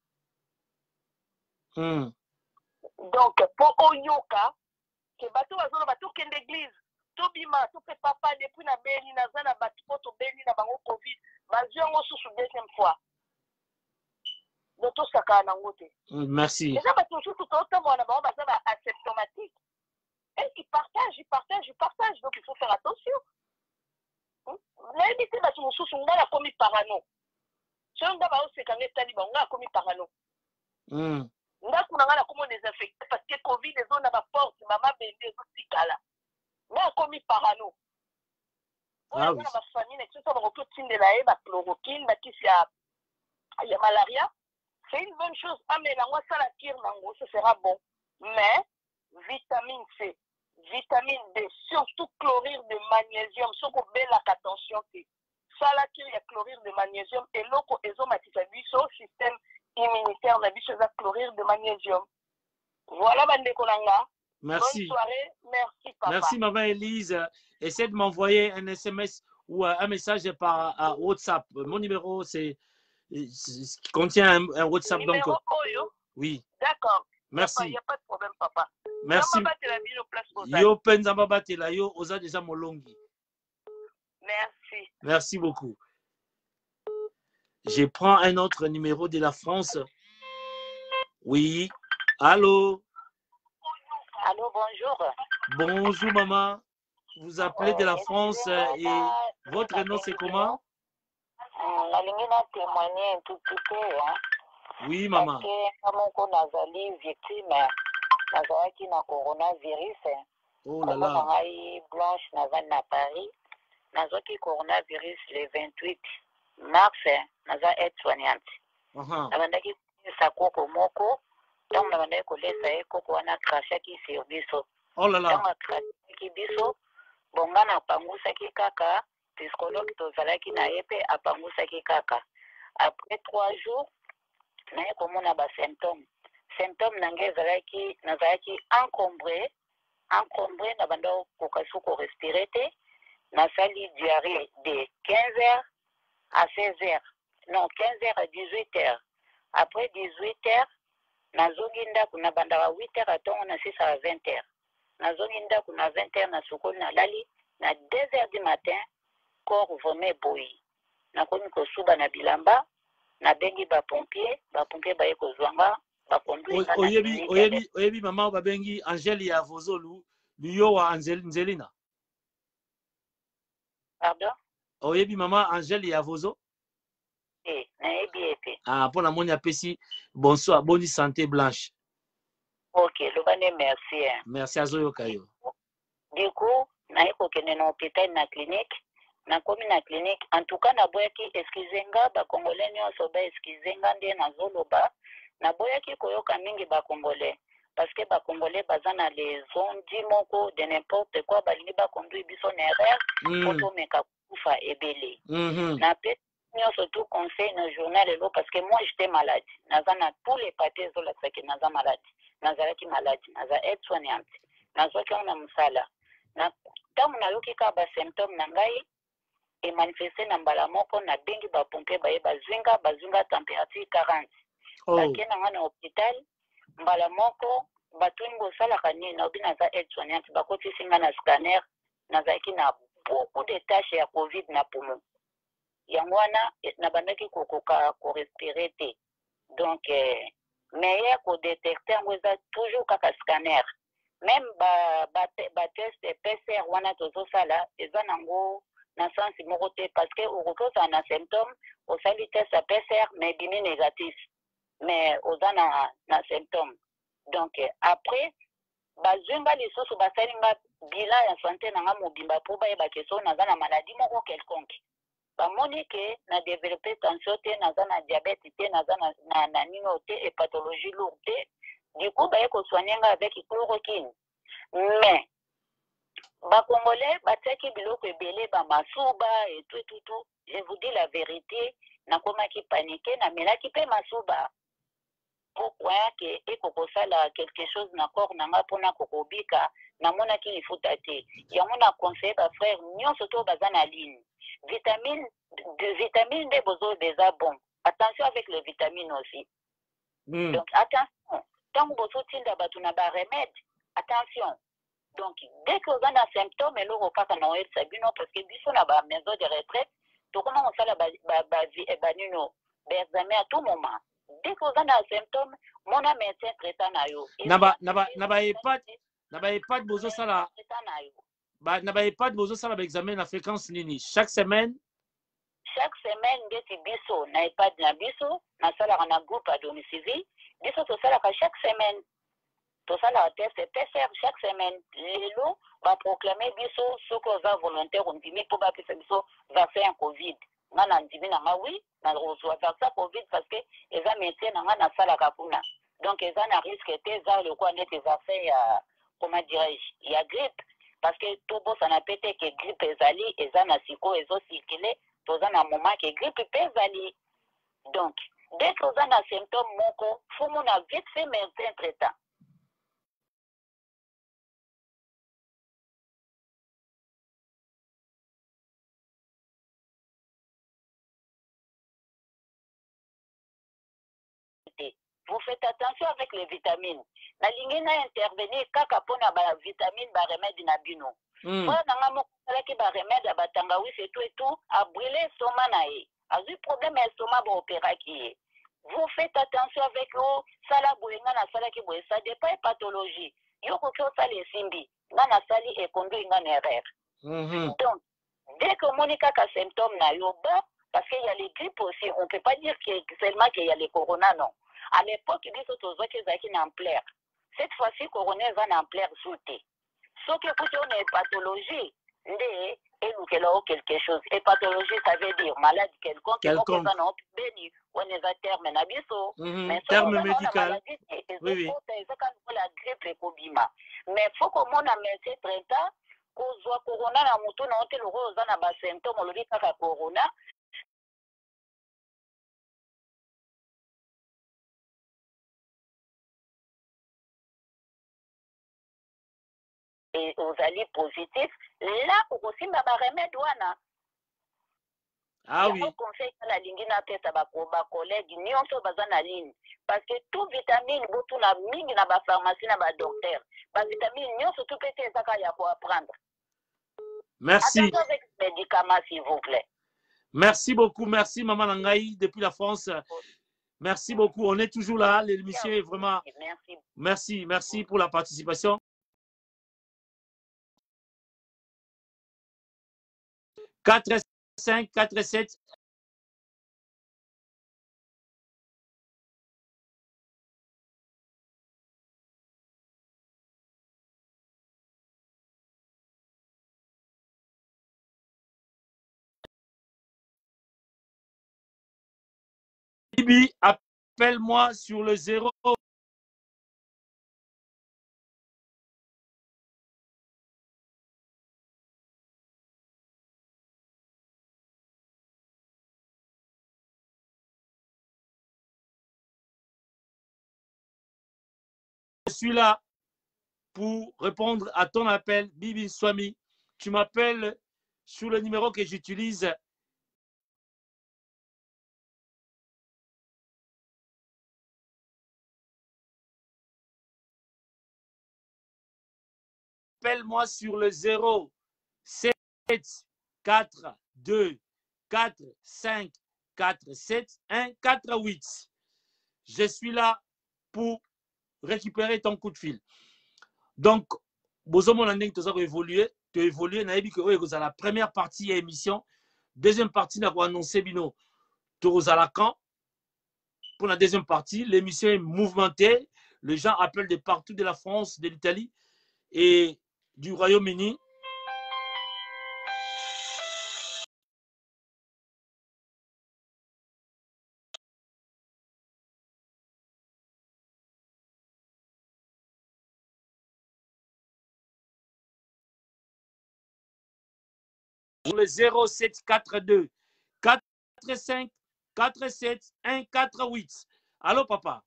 donc mpo oyoka ke bato bazona bato okende église tobima tope papa depuis na beni naza na bato mpo tobeni na bango covid bazwi yango susu deuxième fois donc tosakana nango te merci eza bato mosusu totambola na bango baza ba asymptomatique et ils partagent donc il faut faire attention nayebi te bato mosusu ngai nakomi parano soki nga baoseka nga etali bango ngai nakomi parano ndako na ngai nakomi désinfecté parce que covid eza na baporte mama bende ezotikala ngai nakomi parano oyo eza na bafamille na kiso bango totindela ye bachloroquine bakisi ya malaria c'est une bonne chose amela yango asala kire nango ce sera bon mais vitamine C vitamine D surtout chlorure de magnésium soko obelaka tension te sala kire ya chlorure de magnésium eloko ezomatisa biso système immunitaire na biso eza chlorure de magnésium. Voilà bandeko nanga. Merci. Bonne soirée, merci papa. Merci maman Elise. Essaie de m'envoyer un SMS ou un message par WhatsApp. Mon numéro c'est qui contient un WhatsApp numéro donc. Oyo. Oui. D'accord. Merci. Il n'y a pas de problème papa. Merci. Yo penzamba batela yo oza déjà molongi. Merci. Merci beaucoup. Je prends un autre numéro de la France. Oui. Allô? Allô, bonjour. Bonjour, maman. Vous appelez de la France et votre nom, c'est comment? Je témoigner un tout petit peu. Hein, oui, maman. Parce que je suis victime de coronavirus. Oh là là. Blanche à Paris. Je coronavirus le 28 mars. Je suis aide-soignante. Sakoko moko donc na bande ko lesa e koko wana crasha ki sur biso oh là là donc crasha ki biso bonga na pangusa ki kaka psychologue to zalaki na yepe apangusa ki kaka après 3 jours na ye komona ba symptômes nange zalaki encombré na bande ko kasu ko respirer te na sali diarrhée de 15h à 16h non 15h à 18h. Après 18h, nazoginda kuna bandara 8h à tongo na 6 à 20h. Nazoginda kuna 20h na sukoli na lali na 2h du matin corps vomé boyi. Na komi ko suba na bilamba na bengi ba pompier ba ko zwanga ba conduire na oyebi mama ba bengi Angeli ya Vozolu liyo wa Angelina. Pardon? Oyebi mama Angeli ya Vozo? Ah, pour la moni apesi bonsoir, bonne santé Blanche. Ok, le merci. Merci à Zoyo Kayo. Du coup, na eko kene na hôpital na clinique, na komi na clinique, en tout cas na boyaki excusenga ba congolais nyonso ba excusenga nde na zoloba, na boyaki koyoka mingi ba congolais parce que ba congolais baza na les ondi moko de n'importe quoi balingi ba conduire biso na erreur, poto meka kufa ebele. Na pe surtout conseil dans le journal parce que moi j'étais malade. Nazana tous les pâtés sur la que naza malade. Nazala qui malade. Naza aide soignante. Naza qui on a musala. Na tamu na yoki ka ba symptômes nangai et manifester na mbala moko na bengi ba pompier ba zunga température 40. Baki na ngana hôpital mbala moko batungo sala kanini na obina za aide soignante bakoti singa na scanner naza ki na beaucoup de tâches ya covid na poumon. Yangwana na bandaki kokoka ko respirer te donc meilleur ko détecter ngoza toujours kaka scanner même ba test PCR wana tozo sala eza nango na sens moko te parce que okoza na symptôme o sali test PCR mais bimi négatif mais oza na symptôme donc après bazunga lisusu basalinga bilan ya santé nanga mobimba po bayeba keso naza na maladie moko quelconque bamoni ke na développer tension te naza na diabète te naza na nino te et pathologie lourde te du coup baye ko soigner avec chloroquine mais bakongolais batiaki biloko ebele bamasuba et tout je vous dis la vérité nakomaki paniqué namelaki mpe masuba pourquoi ke ekokosala quelque chose na corps nanga mpona kokobika namonaki lifuta te yango na conseiller bafrère nyonso to baza na ligne vitamine D besoin déjà bon. Attention avec les vitamines aussi. Donc attention, tant que vous tinda batuna ba remède, attention. Donc dès que vous avez un symptôme, et l'eau kaka na oel sabino parce que biso na ba maison de retraite, to kona on sala ba nino examen à tout moment. Dès que vous avez un symptôme, mon médecin traitant na yo. Na ba EHPAD bozo sala. Na ba EHPAD bozo sala ba examen na fréquence nini chaque semaine. Chaque semaine, ngeti biso na EHPAD na biso na sala na groupe à domicile. Biso to sala chaque semaine. To sala test PCR chaque semaine. Lelo va proclamer biso ce que va volontaire on dit pour ba pesa biso vaccin Covid. Ngana ndimi na ngawi na reçoit vaccin Covid parce que les médecins na sala kapuna. Donc ils ont un risque de le quoi net vaccin comment dirais-je, il y a grippe parce que tout bon ça n'a pété que grippe ezali et ça na siko ezo circuler tout ça na moment que grippe ezali. Donc dès que vous avez un symptôme moko faut mon vite fait médecin traitant. Vous faites attention avec les vitamines. Na lingina intervenir kaka pona ba vitamine ba remède na bino. Voilà nanga moko ki ba remède ba tangawi c'est tout et tout a brûlé estomac na e. A eu problème estomac ba opéra qui. Vous faites attention avec eux, sala boyenga na sala ki boye ça dépend pathologie. Yoko ko sala simbi, nga na sali e conduit nga erreur. Donc dès que monika ka symptôme na yo ba parce qu'il y a les grippes aussi, on ne peut pas dire que seulement qu'il y a les corona non. À l'époque, ils disent qu'ils ont en plaire. Cette fois-ci, corona est en plaire sauté. Sauf que quand on est pathologie, et nous quelque chose. Et pathologie, ça veut dire maladie quelconque. On est à terme nabiso. Terme médical. Oui. La grippe et kobima. Mais faut que mon médecin traitant, qu'on soit corona na mutu na hotel rose na ba symptômes on le dit kaka corona. Et aux alliés positifs, là, aussi, ma remède, wana. Ah oui. Conseil la lingina pesa ba collègue nyonso baza na ligne parce que tout vitamine botu na mingi na ba pharmacie na ba docteur. Ba vitamine nyonso tout pété ça ya pour apprendre. Merci. Attention avec les médicaments s'il vous plaît. Merci beaucoup, merci Maman Langaï depuis la France. Merci beaucoup, on est toujours là, l'émission est vraiment... Merci pour la participation. « 4-5, 4-7. Bibi, appelle-moi sur le 0. Je suis là pour répondre à ton appel, Bibi Swami. Tu m'appelles sur le numéro que j'utilise. Appelle-moi sur le 0 7 4 2 4 5 4 7 1 4 8. Je suis là pour récupérer ton coup de fil. Donc, Bozomo Landing, tu as évolué. Tu as évolué. Tu as la première partie de l'émission. Deuxième partie, tu as annoncé Bino. Tu as la camp. Pour la deuxième partie, l'émission est mouvementée. Les gens appellent de partout de la France, de l'Italie et du Royaume-Uni. Pour le 0742 45 47 148. Allô, papa?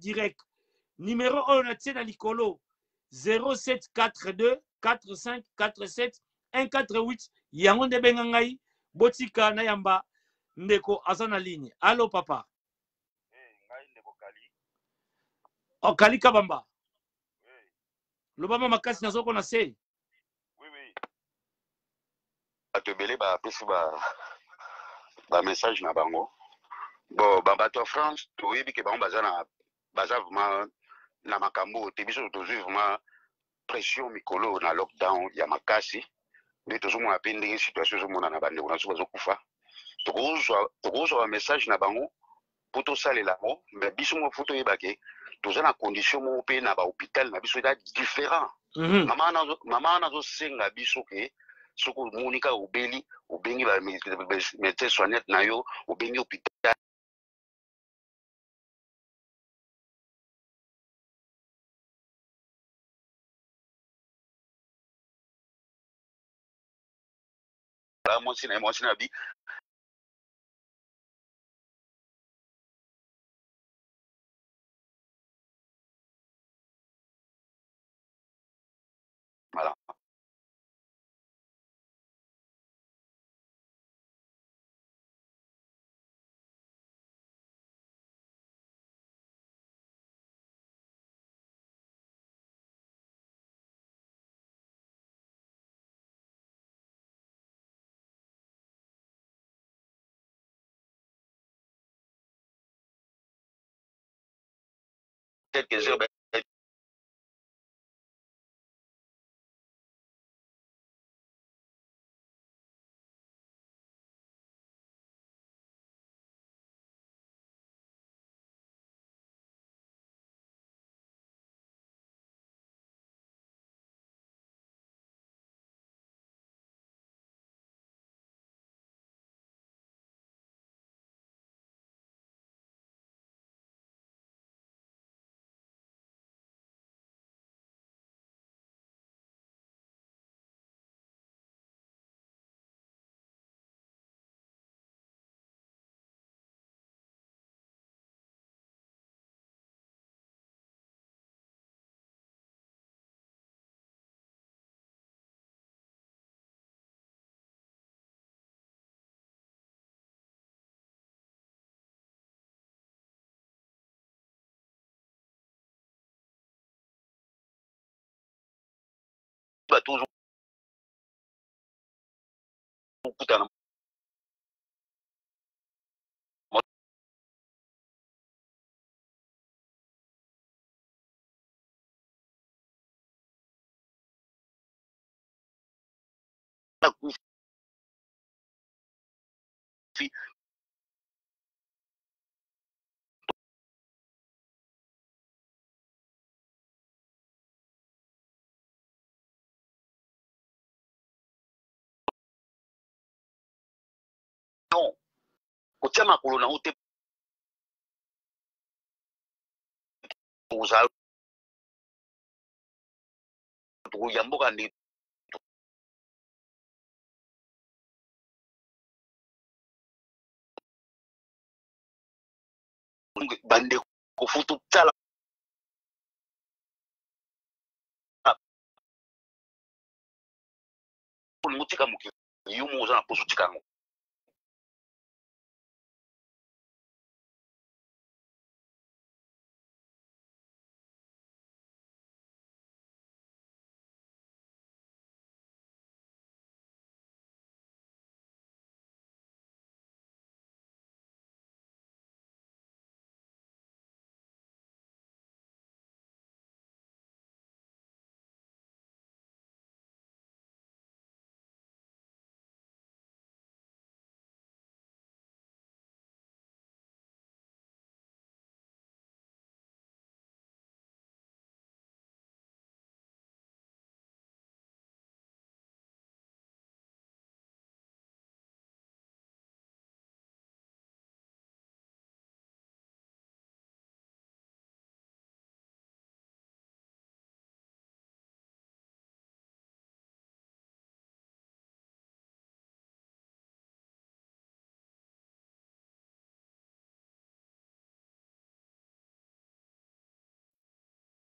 direct. Numéro 1, on a tient dans l'icolo 0742 45 47 148. Yango de bengangai. Botika na yamba. Ndeko azana ligne. Allô, papa. Oh, Kali Kabamba. Lobama makasi na zoko na se. Oui. Atebele ba pesi ba message na bango. Bon, bato en France, toyebi ke bango baza vraiment na makambo te biso tozwi vraiment pression mikolo na lockdown ya makasi. Nde tozomona pe ndenge situation ezomona na bandeko na biso bazokufa. Tokozwa ba message na bango po tosalela yango, mais biso moko fo toyeba ke toza na condition moko mpe na bahôpital na biso eza différent. Mama nazosenga biso ke soki omoni kaka obengi ba médecin soignante na yo, obengi hôpital mwasi na bi voilà. Quelques heures toujours kutana non kotia makolo na ute ozala ya mboka ndi bande kofutu tala mutika mukili yumu ozana poso tikango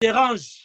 dérange.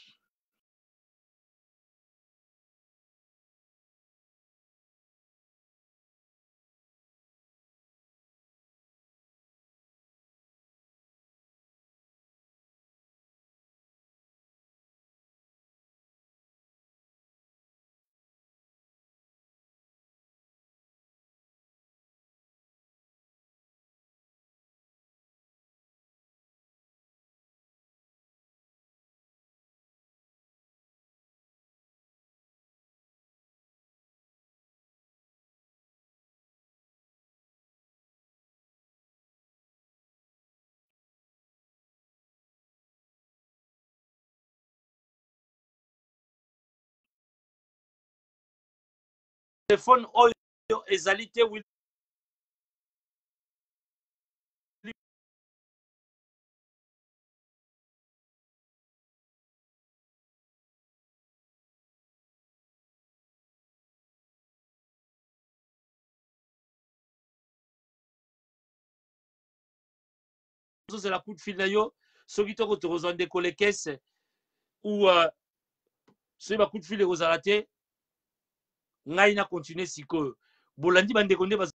Téléphone oyo ezali te Willy. C'est la coup de fil d'ailleurs. Ceux qui te retrouvent en décollé caisse ou ceux qui coup de fil aux aratés. Ngai na continuer siko. Bolandi bande konde